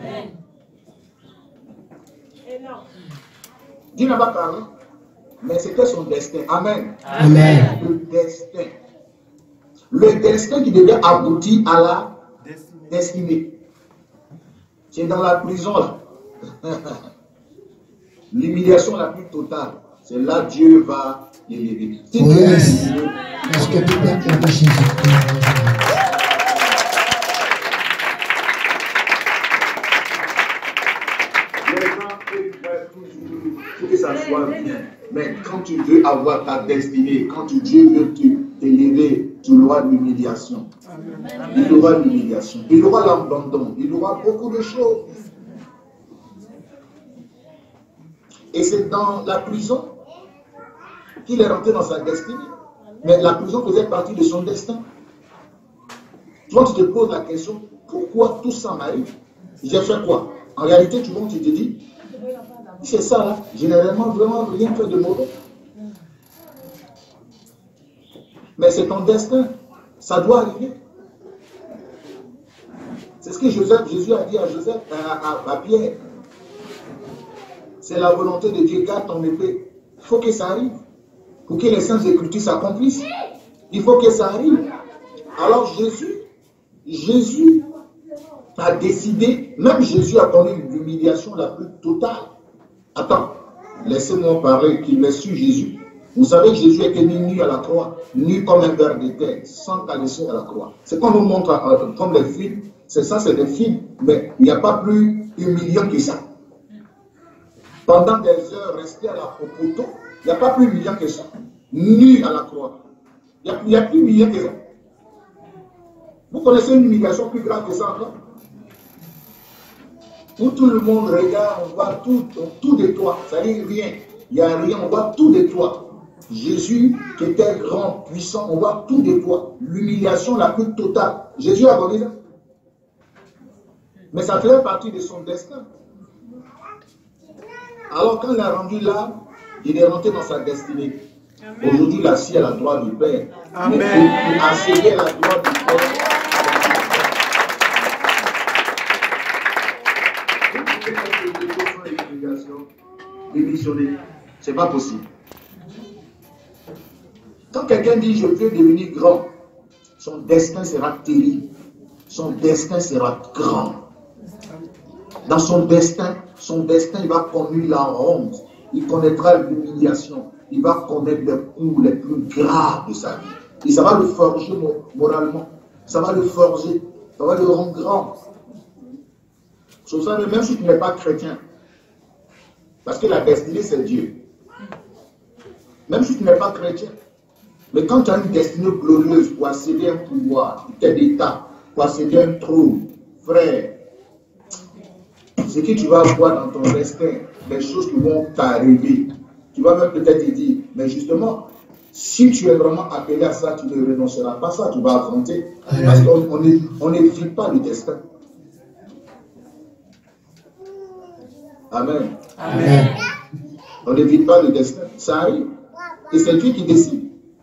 Dieu n'a pas parlé, mais c'était son destin. Amen.
Amen.
Le destin. Le destin qui devait aboutir à la destinée. C'est dans la prison là. L'humiliation la plus totale. C'est là que Dieu va l'élever. Si
Oh
Dieu
yes.
veut-
Parce que tout est pour Jésus.
Les gens veulent toujours faut que ça soit bien. Mais quand tu veux avoir ta destinée, quand tu- Dieu veut te- t'élever, tu auras l'humiliation. Il aura l'humiliation. Il aura l'abandon. Il aura beaucoup de choses. Et c'est dans la prison qu'il est rentré dans sa destinée. Mais la prison faisait partie de son destin. Toi, tu te poses la question, pourquoi tout ça m'arrive? J'ai fait quoi? En réalité, tu vois, tu te dis, c'est ça là, généralement, vraiment rien fait de mauvais. Mais c'est ton destin, ça doit arriver. C'est ce que Joseph, Jésus a dit à Joseph, à, à, à Pierre. C'est la volonté de Dieu, garde ton épée. Il faut que ça arrive. Pour que les saintes écritures s'accomplissent. Il faut que ça arrive. Alors Jésus, Jésus a décidé, même Jésus a connu l'humiliation la plus totale. Attends, laissez-moi parler, qu'il m'ait su Jésus. Vous savez que Jésus était mis nu à la croix, nu comme un ver de terre, sans caresser à la croix. C'est qu'on nous montre euh, comme les films, c'est ça, c'est des films, mais il n'y a pas plus humiliant que ça. Pendant des heures, resté à la au poteau, il n'y a pas plus humiliant que ça. Nu à la croix. Il n'y a, a plus humiliant que ça. Vous connaissez une humiliation plus grave que ça encore? Où tout le monde regarde, on voit tout, tout de toi. Ça dit rien. Il n'y a rien, on voit tout de toi. Jésus, qui était grand, puissant, on voit tout de toi. L'humiliation la plus totale. Jésus a donné ça. Mais ça fait partie de son destin. Alors quand il a rendu là, il est rentré dans sa destinée. Aujourd'hui, il est assis à la droite du Père.
Amen.
Il est assis à la droite du Père. Démissionner, c'est pas possible. Quand quelqu'un dit je veux devenir grand, son destin sera terrible. Son destin sera grand. Dans son destin, son destin, il va connaître la honte. Il connaîtra l'humiliation. Il va connaître les coups les plus graves de sa vie. Et ça va le forger moralement. Ça va le forger. Ça va le rendre grand. C'est ça, même si tu n'es pas chrétien. Parce que la destinée, c'est Dieu. Même si tu n'es pas chrétien. Mais quand tu as une destinée glorieuse pour accéder à un pouvoir, tel état, pour accéder à un trône, frère, ce que tu vas voir dans ton destin, des choses qui vont t'arriver, tu vas même peut-être te dire, mais justement, si tu es vraiment appelé à ça, tu ne renonceras pas à ça, tu vas affronter. Parce qu'on n'évite pas le destin. Amen.
Amen.
On n'évite pas le destin. Ça arrive. Et c'est Dieu qui décide.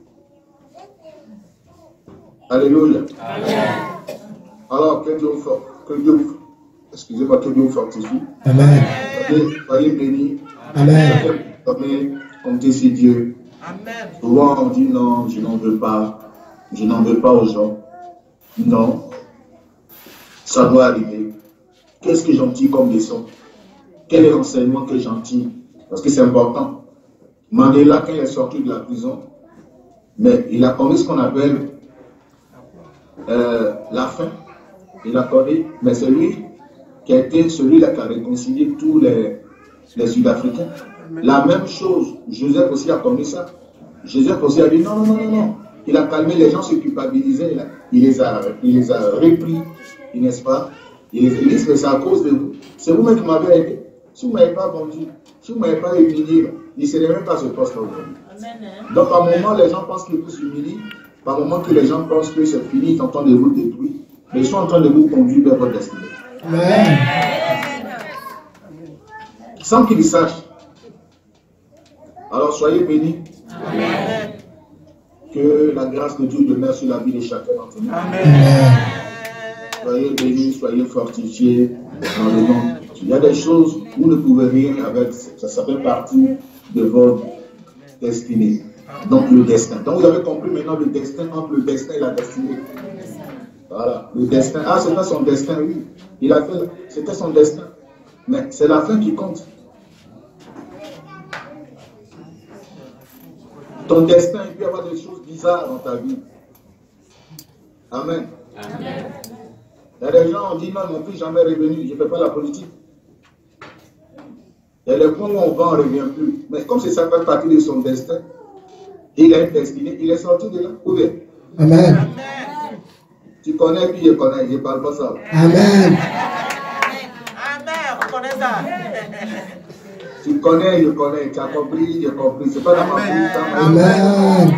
Alléluia.
Amen.
Alors, que Dieu vous fortifie. Que Dieu, excusez-moi, que Dieu vous fortifie.
Amen.
Soyez bénis.
Amen.
Soyez comptez sur Dieu.
Amen.
Souvent, on dit non, je n'en veux pas. Je n'en veux pas aux gens. Non. Ça doit arriver. Qu'est-ce que j'en tire comme leçon? Quel est l'enseignement que j'en tire? Parce que c'est important. Mandela, quand il est sorti de la prison, mais il a connu ce qu'on appelle euh, la faim. Il a connu, mais c'est lui qui a été celui-là qui a réconcilié tous les, les Sud-Africains. La même chose, Joseph aussi a connu ça. Joseph aussi a dit non, non, non, non, non. Il a calmé les gens, se culpabilisaient. Il les a, il les a repris, n'est-ce pas? Il les a dit, mais c'est à cause de vous. C'est vous-même qui m'avez aidé. Si vous ne m'avez pas vendu, si vous ne m'avez pas humilié, il ne serait même pas ce poste aujourd'hui. Donc, par moment, les gens pensent qu'ils vous humilient. Par moment que les gens pensent que c'est fini, ils sont en train de vous détruire. Mais ils sont en train de vous conduire vers votre destinée.
Amen.
Sans qu'ils le sachent. Alors, soyez bénis.
Amen.
Que la grâce de Dieu demeure sur la vie de chacun d'entre nous.
Amen.
Soyez bénis, soyez fortifiés dans le nom. Il y a des choses où vous ne pouvez rien avec, ça, ça fait partie de votre destinée. Donc le destin. Donc vous avez compris maintenant le destin entre le destin et la destinée. Voilà, le destin. Ah, c'était son destin, oui. Il a fait, c'était son destin. Mais c'est la fin qui compte. Ton destin, il peut y avoir des choses bizarres dans ta vie. Amen. Amen. Il y a des gens, on dit non, mon fils jamais revenu, je ne fais pas la politique. Il y a des points où on va, on ne revient plus. Mais comme c'est ça fait partie de son destin, il a une destinée, il est sorti de là. Où est?
Amen.
Tu connais, puis je connais, je ne parle pas ça.
Amen.
Amen. On connaît ça.
Tu connais, je connais, tu as compris, j'ai compris. C'est pas dans ma bouche, t'as mangé.
Amen.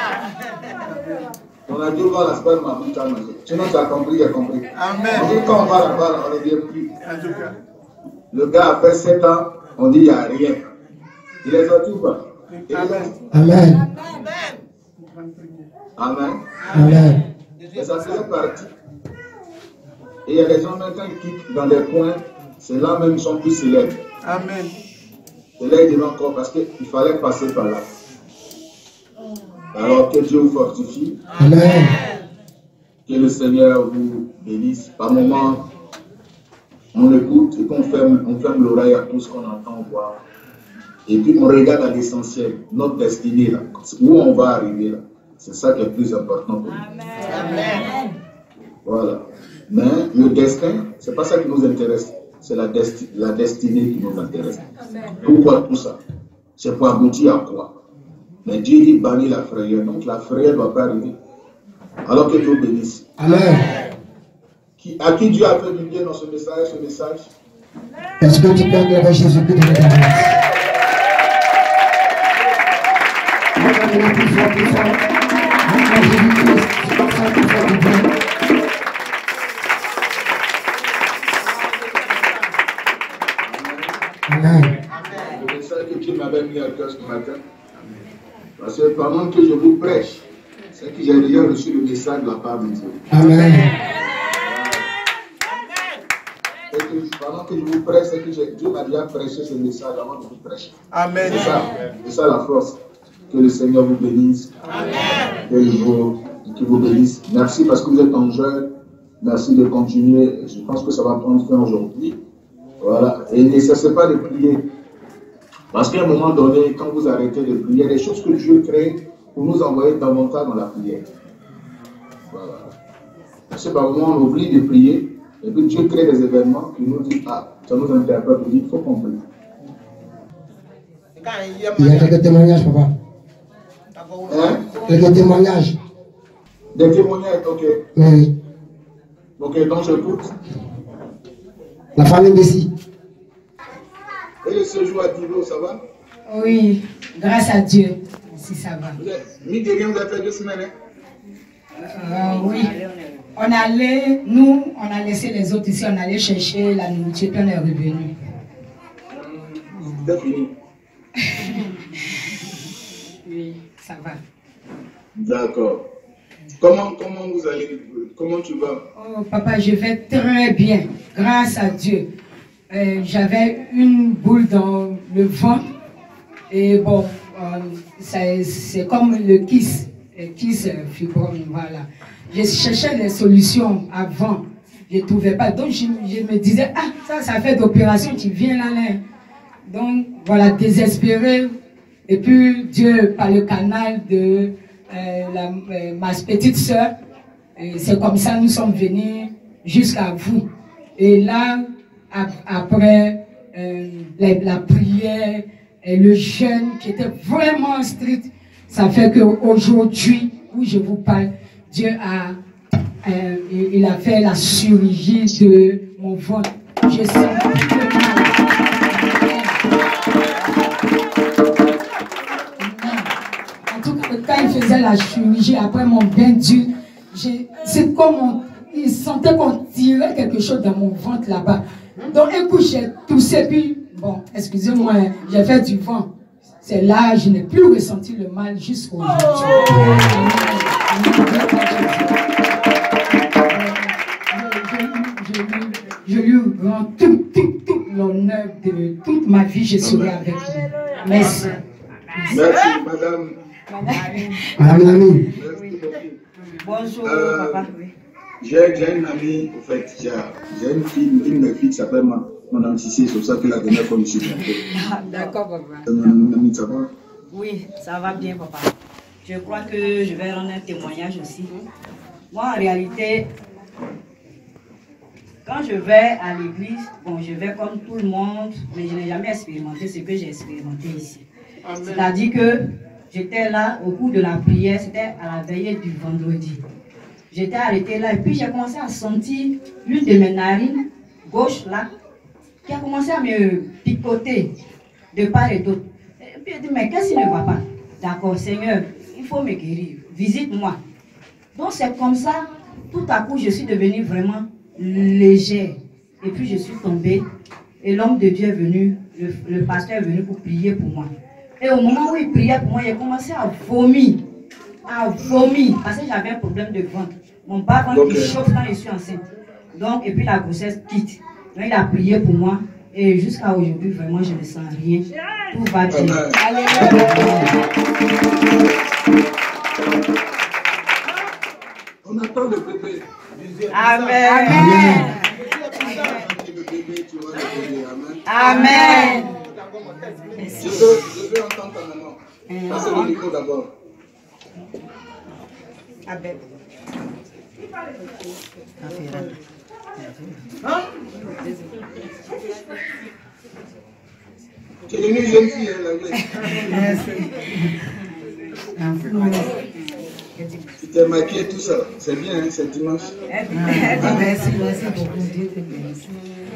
On a dû voir la semaine, ma bouche, t'as mangé. Sinon, tu as compris, j'ai compris.
Amen.
On dit quand on va là-bas, on ne revient plus.
En tout cas.
Le gars a fait sept ans, on dit il n'y a rien. Il est sorti ou pas? Il est sorti.
Amen.
Amen.
Amen.
Et ça fait partie. Et il y a des gens maintenant qui quittent dans des coins, c'est là même ils sont plus célèbres.
Amen.
Et là ils devaient encore parce qu'il fallait passer par là. Alors que Dieu vous fortifie.
Amen.
Que le Seigneur vous bénisse. Par moments, on écoute et qu'on ferme, on ferme l'oreille à tout ce qu'on entend voir. Et puis on regarde à l'essentiel, notre destinée, là, où on va arriver là. C'est ça qui est le plus important pour nous.
Amen.
Voilà. Mais le destin, c'est pas ça qui nous intéresse. C'est la, desti la destinée qui nous intéresse. Pourquoi tout ça? C'est pour aboutir à quoi? Mais Dieu dit bannir la frayeur. Donc la frayeur ne va pas arriver. Alors que Dieu vous bénisse.
Amen.
Qui, à qui Dieu a fait du bien dans ce message, ce message?
Est-ce que tu peux agréer Jésus-Christ dans ta grâce? Amen.
Le message que Dieu m'avait mis à cœur ce matin. Parce que pendant que je vous prêche, c'est que j'ai déjà reçu le message de la part de Dieu.
Amen.
Et que pendant que je vous prêche, c'est que Dieu m'a déjà prêché ce message avant de vous prêcher.
Amen.
C'est ça, c'est ça la force. Que le Seigneur vous bénisse.
Amen.
Qu'il vous, qu'il vous bénisse. Merci parce que vous êtes en jeûne. Merci de continuer. Je pense que ça va prendre fin aujourd'hui. Voilà. Et ne cessez pas de prier. Parce qu'à un moment donné, quand vous arrêtez de prier, il y a des choses que Dieu crée pour nous envoyer davantage dans la prière. Voilà. Parce que par moment, on oublie de prier. Et puis Dieu crée des événements qui nous disent, ah, ça nous interpelle, il faut qu'on prie.
Il y a quelques témoignages, papa.
Hein?
Quelques témoignages.
Des témoignages, ok.
Oui.
Ok, donc j'écoute.
La famille Messi.
Et le séjour à Divo, ça va?
Oui, grâce à Dieu, si ça va.
Vous êtes, midi et demi, vous avez fait deux semaines, hein?
Euh, oui. On allait, nous, on a laissé les autres ici, on allait chercher la nourriture, puis on est revenu.
C'est fini.
Oui, ça va.
D'accord. Comment, comment vous allez, comment tu vas?
Oh, papa, je vais très bien, grâce à Dieu. Euh, J'avais une boule dans le ventre, et bon, euh, c'est comme le kiss, le kiss fibrome, voilà. Je cherchais des solutions avant, je ne trouvais pas. Donc je, je me disais, ah, ça, ça fait d'opération, tu viens là, là. Donc voilà, désespéré. Et puis Dieu, par le canal de euh, la, euh, ma petite soeur, c'est comme ça nous sommes venus jusqu'à vous. Et là, ap après euh, la, la prière, et le jeûne qui était vraiment strict, ça fait qu'aujourd'hui, où je vous parle, Dieu a, euh, il a fait la chirurgie de mon ventre. Je sens le mal. En tout cas, quand il faisait la chirurgie, après mon bain dur, c'est comme on, il sentait qu'on tirait quelque chose dans mon ventre là-bas. Donc un coup j'ai toussé, puis bon, excusez-moi, j'ai fait du vent. C'est là, je n'ai plus ressenti le mal jusqu'au jour. Je lui rends tout, tout, tout l'honneur de toute ma vie, je serai avec lui. Merci.
Merci, madame.
Madame Lamy.
Bonjour,
Euh,
papa.
J'ai une amie, en fait, j'ai une fille, une de mes filles qui s'appelle Madame Cissé, c'est pour ça que la dernière fois, je suis trompé.
D'accord, papa.
Madame Lamy, ça va?
Oui, ça va bien, papa. Je crois que je vais rendre un témoignage aussi. Moi, en réalité, quand je vais à l'église, bon, je vais comme tout le monde, mais je n'ai jamais expérimenté ce que j'ai expérimenté ici. C'est-à-dire que j'étais là au cours de la prière, c'était à la veillée du vendredi. J'étais arrêtée là et puis j'ai commencé à sentir l'une de mes narines gauche là, qui a commencé à me picoter de part et d'autre. Et puis j'ai dit, mais qu'est-ce qui ne va pas? D'accord, Seigneur, il faut me guérir, visite-moi. Donc c'est comme ça, tout à coup, je suis devenue vraiment légère. Et puis je suis tombée et l'homme de Dieu est venu, le, le pasteur est venu pour prier pour moi. Et au moment où il priait pour moi, il a commencé à vomir. À vomir, parce que j'avais un problème de ventre. Mon bas ventre il chauffe quand je suis enceinte. Donc, et puis la grossesse quitte. Donc il a prié pour moi. Et jusqu'à aujourd'hui, vraiment, je ne sens rien. Tout va bien.
On attend le bébé.
Amen.
Amen.
Le bébé, tu vois le bébé. Amen.
Amen.
Je veux, je veux entendre ta maman. Passez le micro d'abord.
Amen.
Hein? Tu es devenue une jeune fille, hein, la Tu t'es maquillée tout ça. C'est bien, hein, c'est dimanche.
Merci, merci beaucoup. Dieu te bénisse.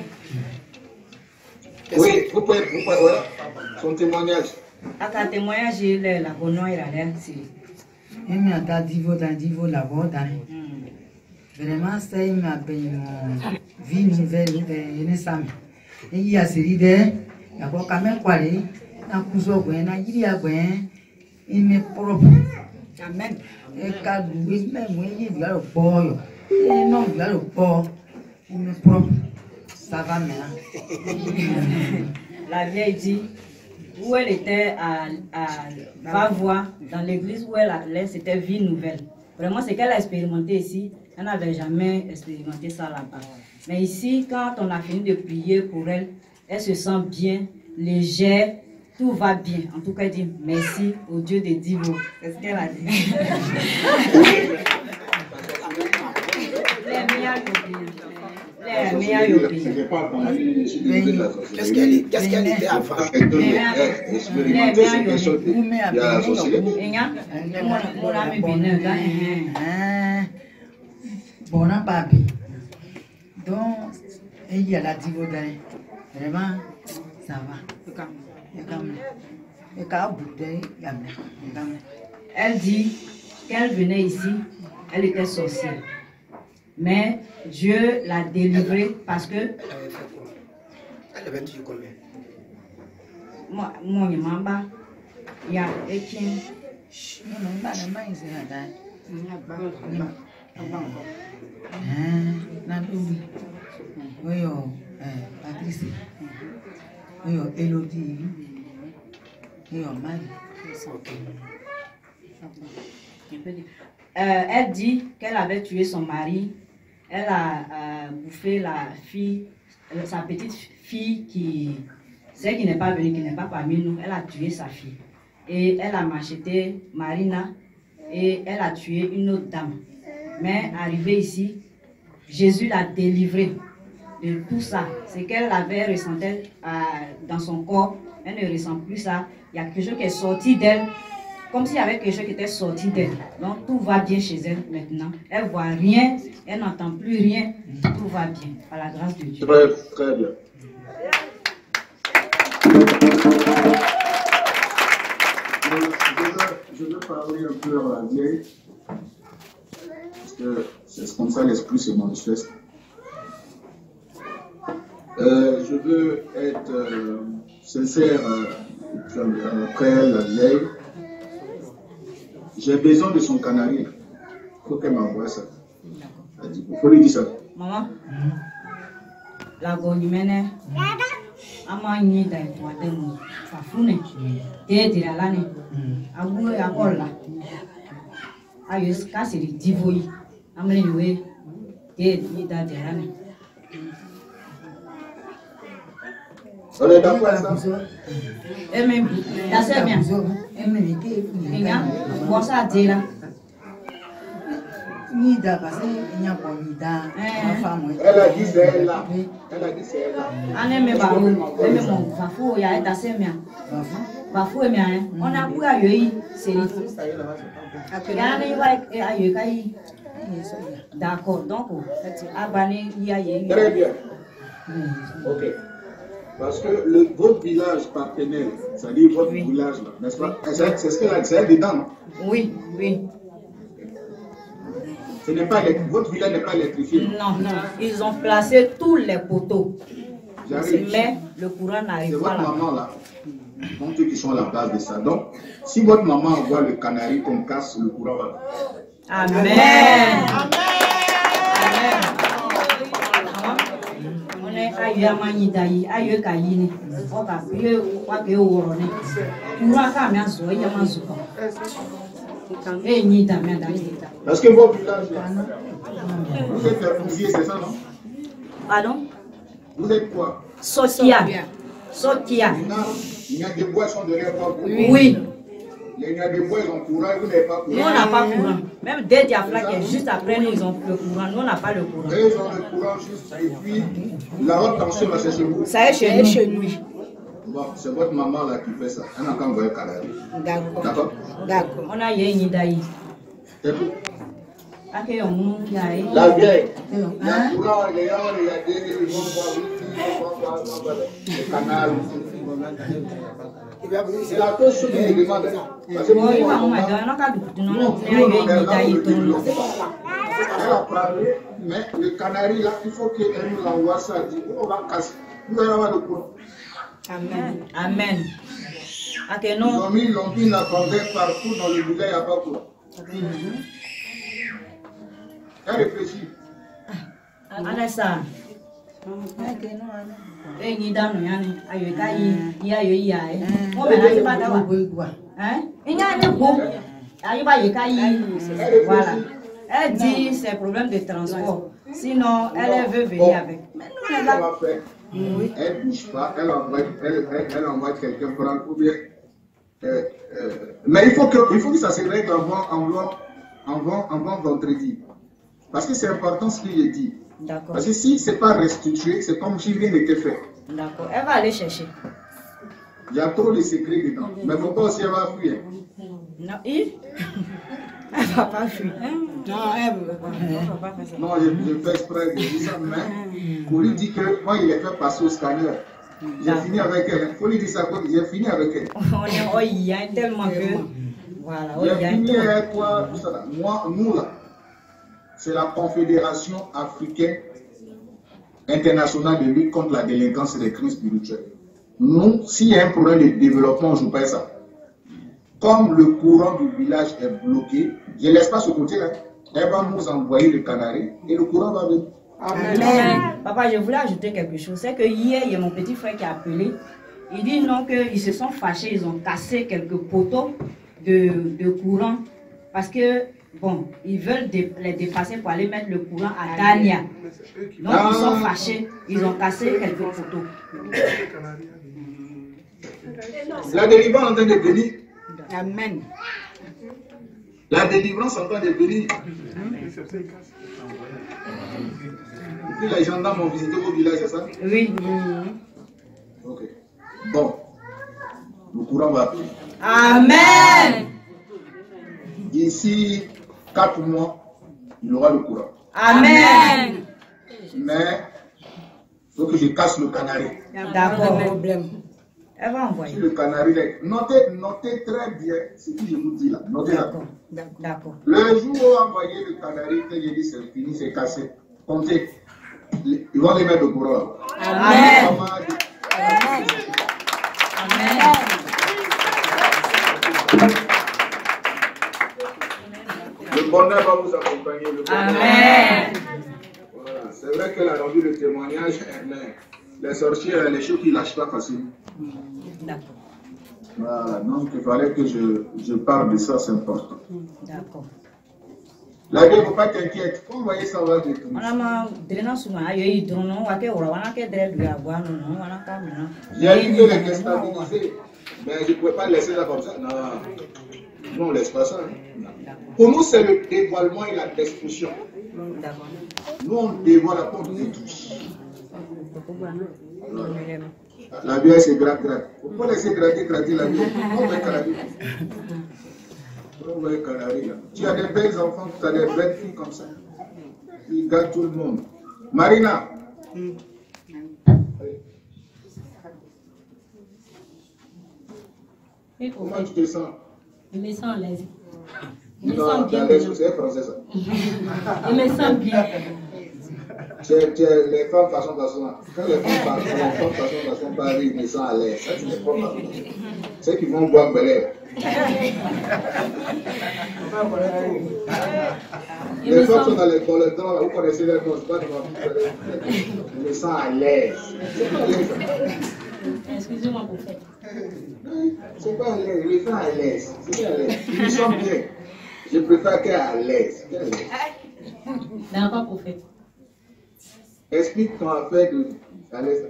Oui, vous pouvez, vous pouvez, voilà, son témoignage.
À ta témoignage, il est la bonne noix, il a l'air, c'est.
Il m'a dit, divo la boda. Vraiment, c'est il m'a payé mon vie nouvelle, une femme. Et il y a celui de, il y a quoi quand même quoi les, un cousin quoi, un il y a quoi, il me propre.
Amen.
Et quand vous même moi il y a le boy, et non il y a le boy, il me propre. Ça va maintenant.
La vieille dit, où elle était à, à va voir, dans l'église où elle allait, c'était vie nouvelle. Vraiment, c'est qu'elle a expérimenté ici. Elle n'avait jamais expérimenté ça là-bas. Mais ici, quand on a fini de prier pour elle, elle se sent bien, légère, tout va bien. En tout cas, elle dit merci au Dieu des Divo. C'est ce qu'elle a dit. Les meilleurs Les meilleurs
Qu'est-ce qu'elle qu'est-ce qu'elle était avant?
Bon, on papi. Donc, il y a la divo d'ailleurs. Vraiment, ça va.
Elle dit qu'elle venait ici, elle était sorcière. Mais Dieu l'a délivrée parce que.
Elle avait tué combien?
Moi, mon mamba, il y a Etienne.
Patrice, Elodie,
Euh, elle dit qu'elle avait tué son mari. Elle a euh, bouffé la fille, euh, sa petite fille qui, celle qui n'est pas venue, qui n'est pas parmi nous. Elle a tué sa fille. Et elle a macheté Marina et elle a tué une autre dame. Mais arrivée ici, Jésus l'a délivrée de tout ça. C'est qu'elle avait ressenti euh, dans son corps. Elle ne ressent plus ça. Il y a quelque chose qui est sorti d'elle. Comme s'il y avait quelque chose qui était sorti d'elle. Donc tout va bien chez elle maintenant. Elle ne voit rien, elle n'entend plus rien. Tout va bien, par la grâce de Dieu.
Très, très bien. Je veux, je veux parler un peu à la vieille. Parce que c'est comme ça l'esprit se manifeste. Euh, je veux être euh, sincère euh, après elle, la vieille. J'ai besoin de son canari. Il faut qu'elle m'envoie ça. Il faut lui dire ça.
Maman, la gonimene, ama nyi da itoade mu, fafune, te diralane, abu akola, ayo kasi di divoi, amle niwe, te nyi da diralane.
On est d'accord avec ça?
Eh mais, la sœur bien. Enya, bon ça dira.
Ni da parce qu'il n'y a pas ni da ma femme.
Elle a dit c'est elle là. Elle a dit c'est elle là.
Ane me ba o, me mon fafo ya eta se mia. Fafo mia hein. On a bu ayo yi c'est li. Ya ne wa ayo kai. D'accord. Donc abani ya ye.
Très bien. OK. Parce que le, votre village partenaire, c'est-à-dire votre oui. village, n'est-ce pas? C'est ce qu'elle a dit, c'est dedans, non?
Oui, oui.
Ce n'est pas, votre village n'est pas électrifié.
Non, non. Ils ont placé tous les poteaux. Mais le courant n'arrive pas là.
C'est votre maman là. Donc, ceux qui sont à la base de ça. Donc, si votre maman envoie le canari qu'on casse, le courant va.
Amen. Amen. Amen. Ayo amanyi dai ayo kayini oka ye wa ke woro ni ura ka mi aso ya manzo ko
Parce que vos villages, vous êtes fusillés, c'est ça, non?
Pardon?
Vous êtes quoi?
Sotia. Sotia.
Il y a des bois qui sont derrière toi.
Oui.
Il y a des bois, ils ont courant, vous n'avez pas courant.
Nous, on n'a pas courant. Même des Diafla qui est juste après nous, ils ont le courant. Nous, on n'a pas le courant.
Et ils ont le courant juste. Et puis, la haute tension, là, c'est chez vous.
Ça est chez nous. Chez nous.
Bon, c'est votre maman là qui fait ça. Elle n'a qu'à envoyer le Canada.
D'accord.
D'accord.
D'accord. On a yé Nidaï.
C'est tout.
La vieille.
Il y a courant, il y a des ils vont voir le canal. C'est la chose qui me demande. Parce que moi, elle a parlé, mais le canari là, il faut qu'elle nous l'envoie ça. On va casser. Vous allez avoir le courant.
Amen. Amen.
Okay, non. Ils ont mis l'ombine à convaincre partout dans le village, il n'y a pas courant. Elle réfléchit.
Allez ça. Eh, ni dans nous, yani, ayo kai, ya yo ya eh. Mo me na ti ba dawa. Hein? Inya le go. Ayo ba ye kai. Voilà. Elle dit c'est problème de transport. Sinon, elle veut venir avec. Mais nous on est là.
Oui. Elle ne bouge pas, elle envoie, elle, elle, elle envoie quelqu'un prendre ou bien. Euh, euh, mais il faut, que, il faut que ça se règle avant, avant, avant, avant vendredi. Parce que c'est important ce qu'il est dit. Parce que si ce n'est pas restitué, c'est comme si rien n'était fait.
D'accord. Elle va aller chercher.
Il y a trop de secrets dedans. Mais il ne faut pas aussi avoir fuir.
Non, il Elle ne va pas fuir.
Non, elle ne va pas faire ça.
Non, je, je fais exprès de dire ça, mais pour lui dire que moi, il est fait passer au scanner. J'ai fini avec elle. Il faut lui dire ça, j'ai fini avec elle.
On est, oh, il y a tellement que. Voilà, oh,
j'ai fini avec quoi? Moi, nous là, c'est la Confédération africaine internationale de lutte contre la délinquance et les crimes spirituels. Nous, s'il y a un problème de développement, on ne joue pas ça. Comme le courant du village est bloqué, je ne laisse pas ce côté-là. Elle va nous envoyer le canari et le courant va venir.
Amen. Amen. Papa, je voulais ajouter quelque chose. C'est que hier, il y a mon petit frère qui a appelé. Il dit non, qu'ils se sont fâchés, ils ont cassé quelques poteaux de, de courant. Parce que, bon, ils veulent dé, les dépasser pour aller mettre le courant à Dania. Donc, ah. Ils sont fâchés, ils ont cassé quelques poteaux.
La délivrance est en train de venir.
Amen.
La délivrance est en train de venir. Et puis les gendarmes ont visité vos villages, c'est ça?
Oui.
Ok. Bon. Le courant va venir.
Amen.
D'ici quatre mois, il aura le courant.
Amen.
Mais il faut que je casse le canari.
D'accord. Problème. Elle va envoyer.
Le canari, notez, notez très bien ce que je vous dis là. Notez là.
D'accord.
Le jour où on a envoyé le canari, je dis c'est fini, c'est cassé. Comptez. Ils vont les mettre au courant.
Amen.
Amen.
Amen.
Le bonheur va vous accompagner. Le
Amen.
Voilà. C'est vrai qu'elle a rendu le témoignage, mais les sorciers, les choses qui ne lâchent pas facilement.
D'accord.
Voilà. Donc il fallait que je, je parle de ça, c'est important.
D'accord.
La vie, il ne faut pas t'inquiéter. Vous voyez ça va de tout. J'ai dit que les déstabiliser, mais je ne pouvais pas laisser ça comme ça. Non, non on ne laisse pas ça. Pour nous, c'est le dévoilement et la destruction. Nous, on dévoile la porte de tous. La vie, c'est gratte, gratte. Il ne faut pas laisser gratter, gratter la vie. On va gratter. Tu as des belles enfants, tu as des belles filles comme ça. Ils gardent tout le monde. Marina. Mm. Comment tu te sens?
Je me sens à l'aise.
Je me sens bien. C'est français ça.
Je me sens bien.
Tu es, tu es les femmes façon façon. Quand les femmes parlent, les femmes façon façon parlent, ils me sentent à l'aise. Ça, tu ne comprends pas. C'est qu'ils vont boire Bel Air. Les femmes sont dans les dans le temps, vous connaissez les noms, pas de ma vie. Ils me sentent à l'aise. C'est pas à l'aise.
Excusez-moi pour faire.
C'est pas à l'aise, ils me sentent à l'aise. C'est pas à l'aise. Ils me sentent bien. Je préfère qu'elle est à l'aise.
D'accord, prophète.
Explique ton affaire de à l'aise.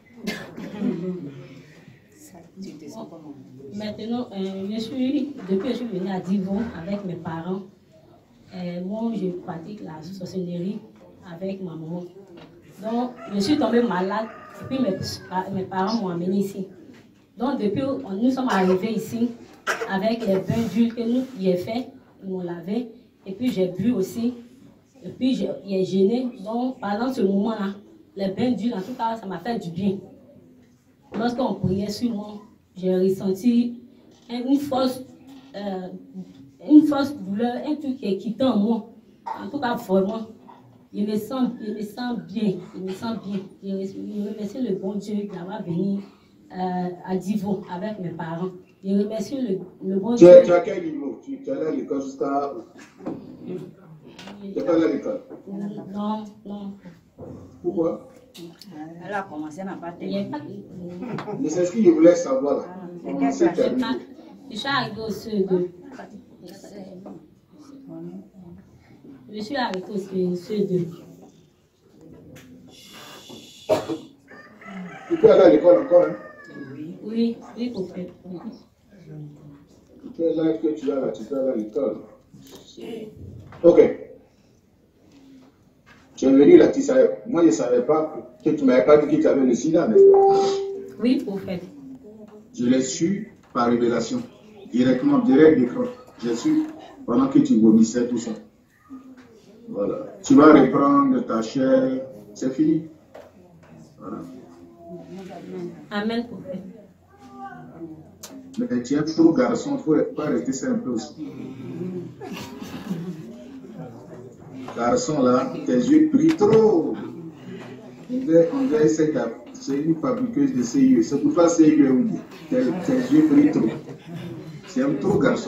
Maintenant, euh, je suis, depuis que je suis venue à Divo avec mes parents, euh, moi je pratique la sorcellerie avec ma maman. Donc, je suis tombée malade et puis mes, mes parents m'ont amenée ici. Donc, depuis que nous sommes arrivés ici, avec les bains d'huile que nous j'ai fait, ils m'ont lavé, et puis j'ai bu aussi, et puis j'ai gêné. Donc, pendant ce moment-là, les bains d'huile, en tout cas, ça m'a fait du bien. Lorsqu'on priait sur moi, j'ai ressenti une force, euh, une force douleur, un truc qui est quitté en moi. En tout cas, vraiment, je me sens, je me sens bien, je me sens bien. Je remercie le bon Dieu d'avoir venu euh, à Divo avec mes parents. Je remercie le, le bon
tu
Dieu.
Tu as quel niveau? Tu, tu es allé à l'école jusqu'à... Tu n'es pas allé à l'école?
Non, non.
Pourquoi?
Elle a commencé à n'a pas
Il y a pas
de...
Mais c'est ce que je voulais savoir là. Comment c'est que tu as
Je
arrivé?
je suis arrivée au C E deux. Je suis arrivée au C E deux.
Tu peux aller à l'école encore, hein?
Oui, oui, prophète.
Tu es là que tu as là, tu peux aller à l'école. Ok. Tu es venu là, tu savais. Moi, je ne savais pas que tu ne m'avais pas dit que tu avais le sida, n'est-ce pas?
Oui, prophète.
Je l'ai su par révélation, directement, direct d'écran. J'ai su pendant que tu vomissais tout ça. Voilà. Tu vas reprendre ta chair, c'est fini. Voilà.
Amen, prophète.
Mais tu es trop garçon, il ne faut pas rester simple aussi. Garçon là, tes yeux brillent trop. On dirait que c'est une fabriqueuse de C I E. C'est pour ça que C I E, tes, tes yeux brillent trop. C'est un trop garçon.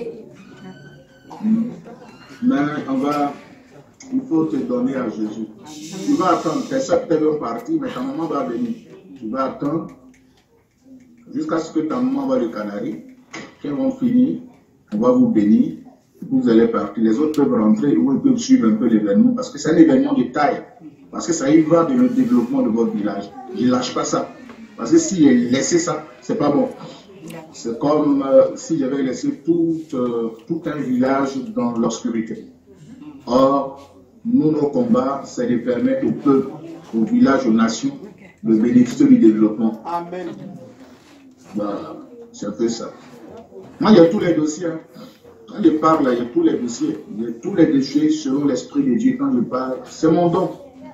Mais on va, il faut te donner à Jésus. Tu vas attendre, tes soeurs peut-être vont partir, mais ta maman va venir. Tu vas attendre jusqu'à ce que ta maman va le Canaries. Quand ils vont finir, on va vous bénir. Vous allez partir. Les autres peuvent rentrer ou ils peuvent suivre un peu l'événement parce que c'est un événement de taille. Parce que ça y va de le développement de votre village. Je ne lâche pas ça. Parce que si j'ai laissé ça, c'est pas bon. C'est comme euh, si j'avais laissé tout, euh, tout un village dans l'obscurité. Or, nous, nos combats, c'est de permettre au peuple, au village, aux nations, de bénéficier du développement.
Amen.
Voilà, c'est un peu ça. Moi, il y a tous les dossiers. Hein. Quand je parle, là, il y a tous les dossiers. Il y a tous les dossiers selon l'Esprit de Dieu. Quand je parle, c'est mon don.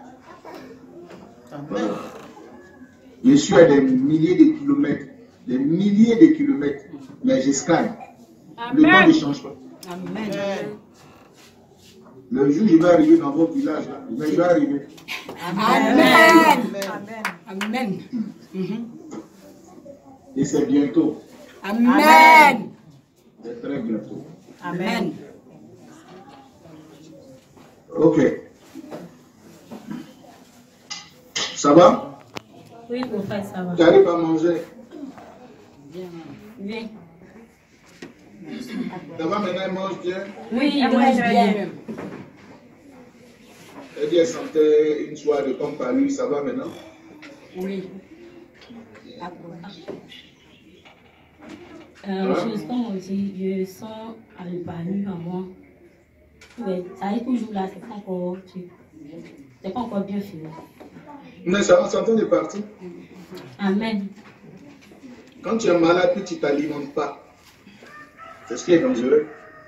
Voilà. Je suis à des milliers de kilomètres, des milliers de kilomètres, mais je scanne. Le temps ne change pas.
Amen.
Le jour où je vais arriver dans votre village, là, je vais arriver.
Amen. Amen. Amen.
Et c'est bientôt.
Amen.
C'est très bientôt.
Amen.
Ok. Ça va?
Oui, prophète, ça va.
Tu arrives à manger?
Oui.
Ça va maintenant, elle mange bien?
Oui, il mange bien.
Elle dit, elle sentait une soie de tombe par lui, ça va maintenant?
Oui.
Euh, je, comme on dit, je sens à l'épanouir en moi. Mais ça est toujours là, c'est pas encore, c'est pas encore bien fini.
Mais ça va, c'est en train de partir.
Amen.
Quand tu es malade, puis tu ne t'alimentes pas. C'est ce qui est dangereux.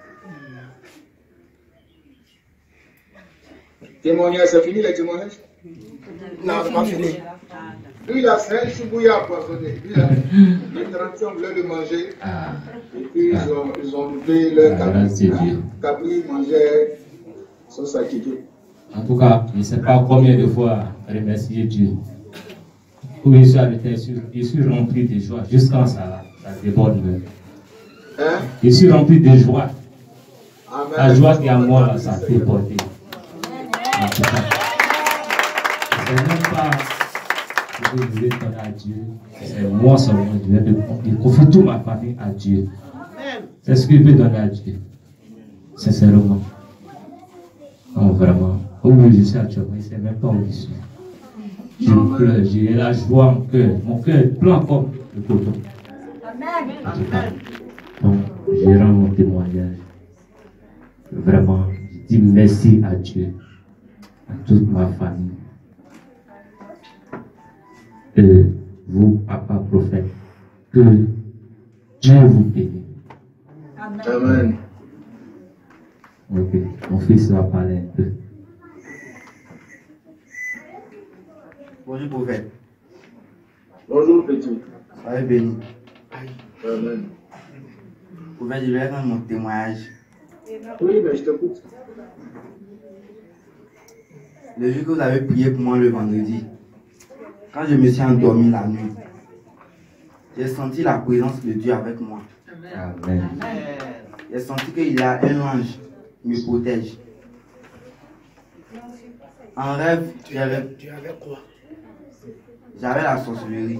Témoignage, c'est fini les témoignages?
Non, c'est pas fini.
Lui, là, c'est un choubouya poissonné. Lui, là, les traditions voulaient le manger. Et puis, ils ont, ils ont doublé leur cabri. Cabri mangeait sauce à kéké.
En tout cas, je ne sais pas combien de fois remercier Dieu. Pour je suis avec elle, je suis rempli de joie jusqu'à ça, ça déborde.
Hein?
Je suis rempli de joie.
Amen.
La joie qui est à moi, là, ça peut porter. En tout cas, ce n'est même pas que je voulais donner à Dieu, c'est moi seulement. Je vais confier toute ma famille à Dieu. C'est ce que je veux donner à Dieu. sincèrement. Non, vraiment. Où je suis actuellement, il ne sait même pas où je suis. Je pleure, j'ai la joie en cœur. Mon cœur est plein comme le coton. Amen. Donc, je rends mon témoignage. Vraiment, je dis merci à Dieu, à toute ma famille. Et vous, papa prophète, que Dieu vous bénisse.
Amen.
Ok, mon fils va parler un peu.
Bonjour prophète.
Bonjour petit.
Soyez béni.
Amen.
Prophète, je vais faire mon témoignage.
Oui, mais je t'écoute.
Le jour que vous avez prié pour moi le vendredi, quand je me suis endormi la nuit, j'ai senti la présence de Dieu avec moi.
Amen.
J'ai senti qu'il y a un ange qui me protège. En rêve, j'avais
quoi?
J'avais la sorcellerie.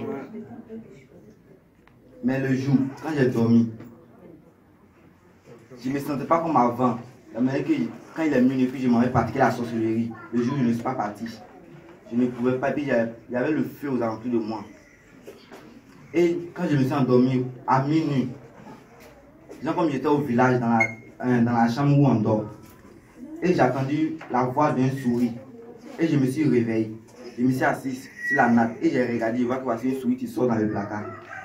Mais le jour, quand j'ai dormi, je ne me sentais pas comme avant. La manière que quand il est venu, je m'avais pratiqué la sorcellerie. Le jour où je ne suis pas parti, je ne pouvais pas, puis il y avait le feu aux alentours de moi. Et quand je me suis endormi à minuit, disons comme j'étais au village, dans la, euh, dans la chambre où on dort, et j'ai entendu la voix d'un souris. Et je me suis réveillé. Je me suis assis sur la natte et j'ai regardé, je vois que voici une souris qui sort dans le placard.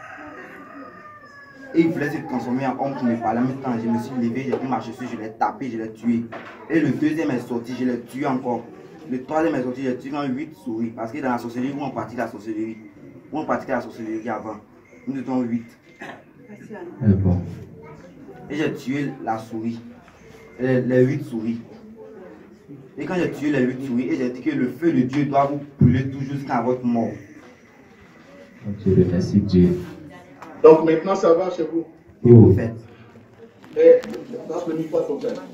Et il voulait se transformer en homme pour me parler. En même temps, je me suis levé, j'ai pris ma chaussure, je l'ai tapé, je l'ai tué. Et le deuxième est sorti, je l'ai tué encore. Le troisième est sorti, j'ai tué en huit souris. Parce que dans la sorcellerie, où on pratique la sorcellerie, où on pratiquait la sorcellerie avant, nous étions huit.
Et bon.
Et j'ai tué la souris, les, les huit souris. Et quand j'ai tué les huit souris, et j'ai dit que le feu de Dieu doit vous brûler toujours jusqu'à votre mort.
Je remercie Dieu.
Donc maintenant ça va chez vous.
Oh.
Et passe le micro à ton père.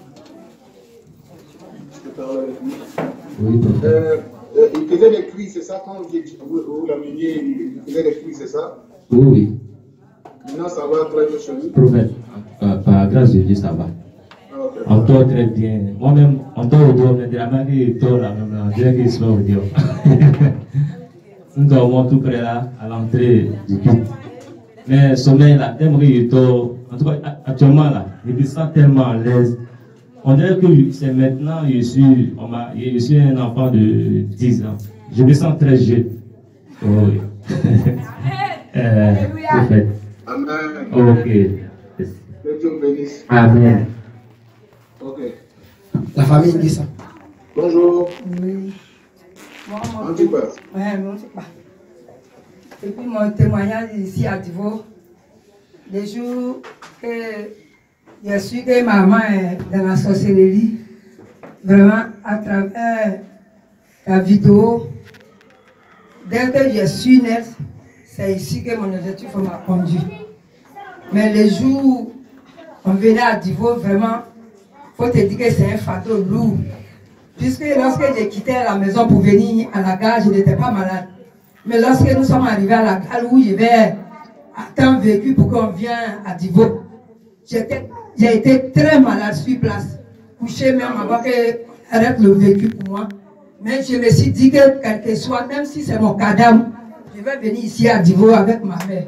Je peux parler avec lui.
Oui,
euh, euh, il faisait des cris, c'est ça quand vous, vous l'ameniez, il faisait des cris, c'est ça?
Oui, oui.
Maintenant ça va très bien chez lui.
Prophète, par, par grâce de Dieu, ça va.
Okay.
On dort très bien. Moi-même, on dort au dehors, mais de la main qu'il dort là, même là, on dirait qu'il se va au dehors. Nous dormons tout près là, à l'entrée du culte. Mais sommeil là, tellement qu'il dort, en tout cas actuellement là, je me sens tellement à l'aise. On dirait que c'est maintenant, je suis, on m'a, je suis un enfant de dix ans. Je me sens très jeune. Oh, oui. euh, prophète.
Amen.
Ok.
Que Dieu bénisse.
Amen.
Ok.
La famille dit ça.
Bonjour.
Oui. Moi, mon
On dit pas.
Ouais, mais on ne sait pas. Et puis mon témoignage ici à Divo, les jours que j'ai su que maman est dans la sorcellerie, vraiment à travers la vidéo, dès que j'ai su net, c'est ici que mon objectif m'a conduit. Mais les jours où on venait à Divo, vraiment, il faut te dire que c'est un fardeau lourd. Puisque lorsque j'ai quitté la maison pour venir à la gare, je n'étais pas malade. Mais lorsque nous sommes arrivés à la gare où je vais attendre vécu pour qu'on vienne à Divo, j'ai été très malade sur place. Couché même avant qu'elle arrête le vécu pour moi. Mais je me suis dit que quel que soit, même si c'est mon cadavre, je vais venir ici à Divo avec ma mère.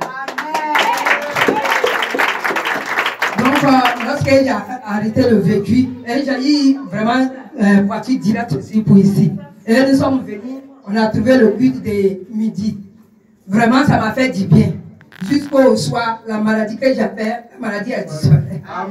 Donc, euh, lorsque j'ai arrêté le vécu, j'ai eu vraiment une euh, voiture directe aussi pour ici. Et nous sommes venus, on a trouvé le but de midi. Vraiment, ça m'a fait du bien. Jusqu'au soir, la maladie que j'avais, la maladie a disparu.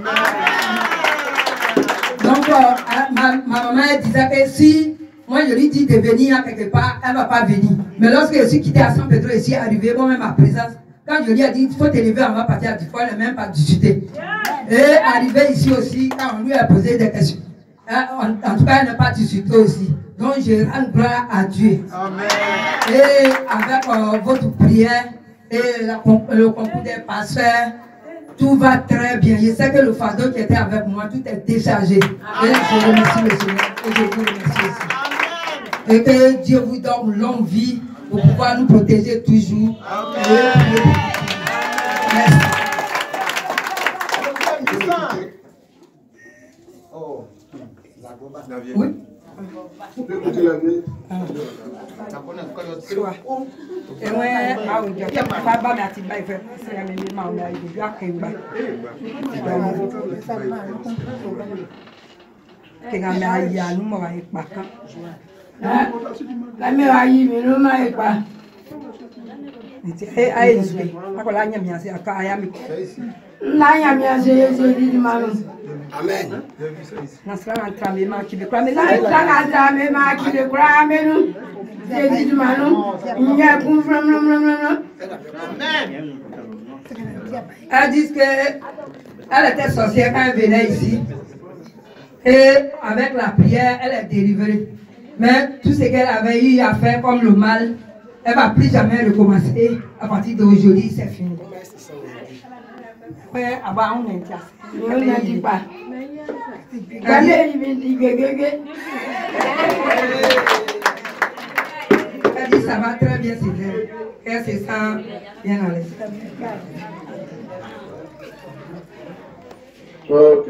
Donc, euh, ma, ma maman disait que si moi je lui dis de venir quelque part, elle ne va pas venir. Mais lorsque je suis quitté à San Pedro et je suis arrivé, moi-même à présence, quand je lui ai dit il faut t'élever, on va partir à dix fois, elle n'a même pas discuté. Et arrivé ici aussi, quand on lui a posé des questions, en, en tout cas, elle n'a pas discuté aussi. Donc, je rends gloire à Dieu. Amen. Et avec euh, votre prière et la, le concours des pasteurs, tout va très bien. Je sais que le fardeau qui était avec moi, tout est déchargé. Amen. Et je remercie le Seigneur. Et je vous remercie aussi. Amen. Et que Dieu vous donne une longue vie pour pouvoir nous protéger toujours. Amen. Et merci. Oui.
On peut écouter la vieille.
Ewe awujo fa ba mi ati ba ife se ya mi mi ma o na ibi akengba. Ke ga mi ayi anu mo wa ipa kan. La mi ayi mi lo ma ipa. Nti e ai zwe. Akola nya mi ase aka aya mi. Na nya mi ase ye di ma no.
Amen.
Nasra entra me ma ki be kwa me la entra entra me ma ki be kwa me nu. C'est dit Manon, il y a un elle dit qu'elle était sorcière quand elle venait ici. Et avec la prière, elle est délivrée. Mais tout ce qu'elle avait eu à faire comme le mal, elle ne va plus jamais recommencer. À partir d'aujourd'hui, c'est fini. Oui, avant on est classe. On ne dit pas. Elle dit ça va très bien, c'est elle. Elle se sent bien à l'aise.
Ok.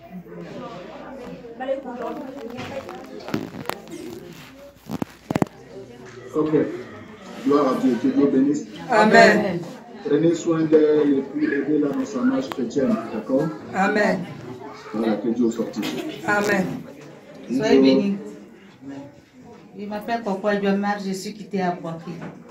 Ok. Gloire à Dieu. Que Dieu bénisse.
Amen.
Prenez soin d'elle et puis aidez-la dans sa marche chrétienne. D'accord?
Amen.
Voilà, que Dieu sortit.
Amen.
Soyez bénis. Je m'appelle Coco Diomar, je suis quittée à Boaké.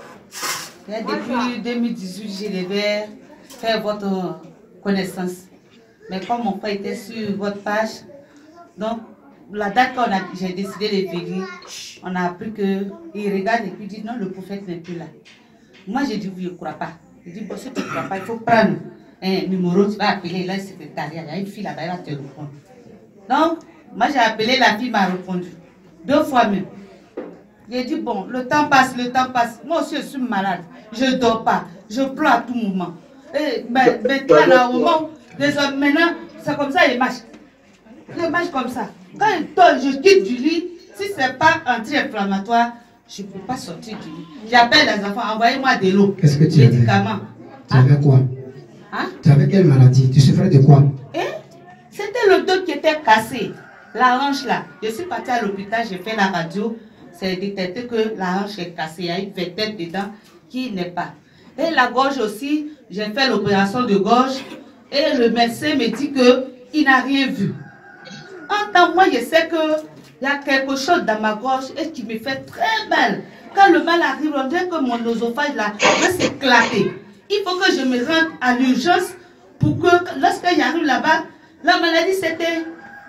Depuis deux mille dix-huit, je devais faire votre connaissance. Mais comme mon frère était sur votre page, donc la date qu'on a, j'ai décidé de venir, on a appris qu'il regarde et puis dit non, le prophète n'est plus là. Moi j'ai dit oui, je ne crois pas. J'ai dit bon, si tu ne crois pas, il faut prendre un numéro, tu vas appeler là, le secrétariat, il y a une fille là-bas, elle va te répondre. Donc, moi j'ai appelé, la fille m'a répondu. Deux fois même. J'ai dit bon, le temps passe, le temps passe. Moi aussi je suis malade, je ne dors pas, je pleure à tout moment. Et ben, ben toi là, au moment, désormais, maintenant, c'est comme ça, il marche. Il marche comme ça. Quand je quitte du lit, si ce n'est pas anti-inflammatoire, je ne peux pas sortir du lit. J'appelle les enfants, envoyez-moi de l'eau.
Qu'est-ce que tu avais?
Médicaments.
Tu avais quoi?
Hein?
Tu avais quelle maladie? Tu souffrais de quoi?
Eh? C'était le dos qui était cassé. La hanche là. Je suis partie à l'hôpital, j'ai fait la radio. C'est détecté que la hanche est cassée. Il y a une vertèbre dedans qui n'est pas. Et la gorge aussi, j'ai fait l'opération de gorge. Et le médecin me dit qu'il n'a rien vu. En tant moi, je sais qu'il y a quelque chose dans ma gorge et qui me fait très mal. Quand le mal arrive, on dirait que mon oesophage là va s'éclater. Il faut que je me rende à l'urgence pour que lorsque j'arrive là-bas, la maladie c'était...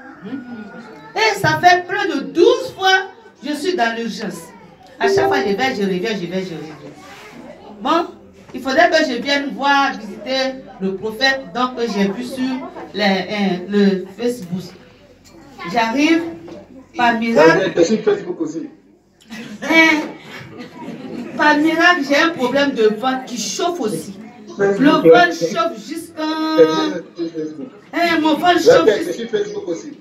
Et ça fait plus de douze fois que je suis dans l'urgence. À chaque fois je vais, je reviens, je vais, je reviens. Bon, il faudrait que je vienne voir, visiter le prophète, donc j'ai vu sur les, hein, le Facebook. J'arrive, par miracle...
Ouais, sur Facebook aussi.
Hein, par miracle, j'ai un problème de ventre qui chauffe aussi. Le ventre chauffe jusqu'à... Hein, mon ventre chauffe
jusqu'à... sur Facebook aussi.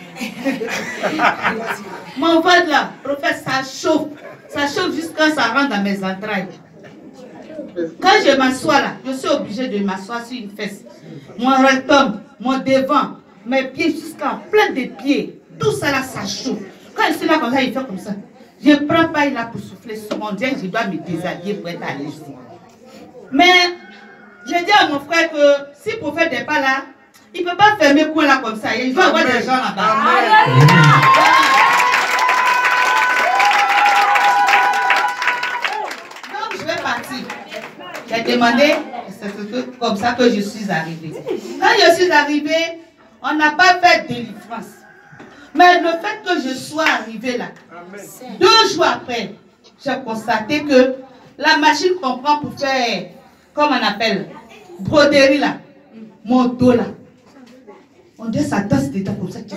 Mon ventre là, prophète, ça chauffe. Ça chauffe jusqu'à ça rentre dans mes entrailles. Quand je m'assois là, je suis obligée de m'asseoir sur une fesse. Mon rectum, mon devant, mes pieds jusqu'à plein de pieds. Tout ça là, ça chauffe. Quand je suis là comme ça, il fait comme ça. Je ne prends pas là pour souffler sur mon dieu, je dois me déshabiller pour être à l'aise. Mais je dis à mon frère que si le prophète n'est pas là, il ne peut pas fermer le coin là comme ça. Il doit avoir des gens là-bas. Donc je vais partir. J'ai demandé, c'est comme ça que je suis arrivée. Quand je suis arrivée, on n'a pas fait de délivrance. Mais le fait que je sois arrivée là, deux jours après, j'ai constaté que la machine qu'on prend pour faire, comme on appelle, broderie là, mon dos là, on dit ça danse dedans comme ça. Et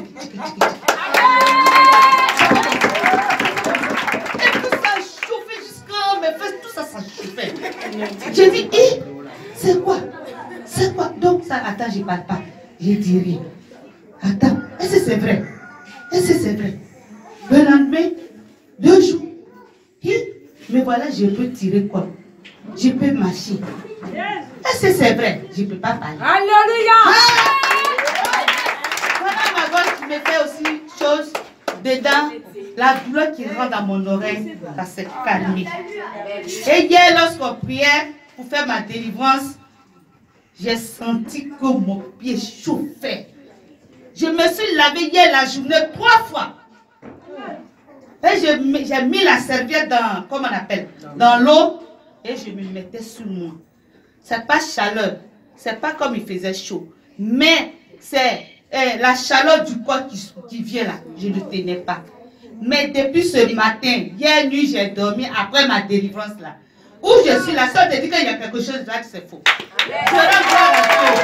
tout ça chauffait jusqu'à mes fesses, tout ça, ça chauffait. J'ai dit, hé, c'est quoi? C'est quoi? Donc ça, attends, je ne parle pas. J'ai dit rien. Attends, est-ce que c'est vrai? Est-ce que c'est vrai? Le lendemain, deux jours, et me voilà, je peux tirer comme. Je peux marcher. Est-ce que c'est vrai? Je ne peux pas parler. Alléluia! Ah! Voilà ma gorge qui me fait aussi chose.
dedans, la douleur qui rentre dans mon oreille, ça s'est calmé. Et hier, lorsqu'on priait pour faire ma délivrance, j'ai senti que mon pied chauffait. Je me suis lavé hier la journée trois fois. Et j'ai mis la serviette dans, comment on appelle, dans l'eau et je me mettais sous moi. C'est pas chaleur, c'est pas comme il faisait chaud, mais c'est eh, la chaleur du corps qui, qui vient là. Je ne tenais pas. Mais depuis ce matin, hier nuit, j'ai dormi après ma délivrance là. Où je suis, la soeur te dit qu'il y a quelque chose là que c'est faux. Je rends gloire à Dieu.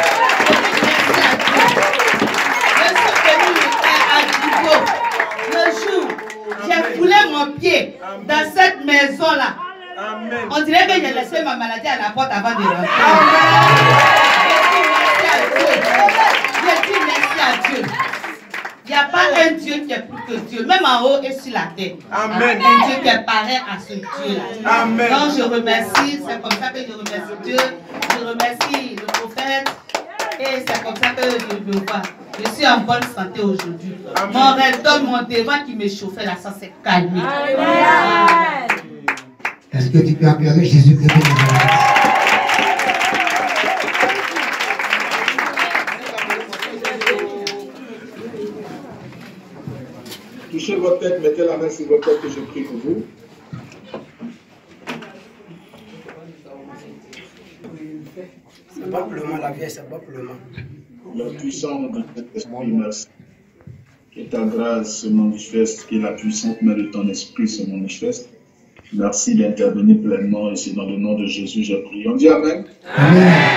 Je suis venu à Divo. Le jour, j'ai foulé mon pied dans cette maison là. On dirait que j'ai laissé ma maladie à la porte avant de rentrer. Je dis merci à Dieu. Il n'y a pas un Dieu qui est plus que Dieu, même en haut et sur la terre. Amen. Un Dieu qui est pareil à ce Dieu-là. Amen. Donc je remercie, c'est comme ça que je remercie Dieu, je remercie le prophète, et c'est comme ça que je le vois. Je suis en bonne santé aujourd'hui. Mon rectum, mon devant qui me chauffait, là, ça s'est calmé. Amen.
Est-ce que tu peux acclamer Jésus-Christ?
Touchez votre tête, mettez la main sur votre tête que je prie pour vous.
C'est pas pleinement la vie, c'est pas pleinement.
La puissance de ton esprit, merci. Que ta grâce se manifeste, que la puissante main de ton esprit se manifeste. Merci d'intervenir pleinement et c'est dans le nom de Jésus que j'ai prié. On dit Amen. Amen.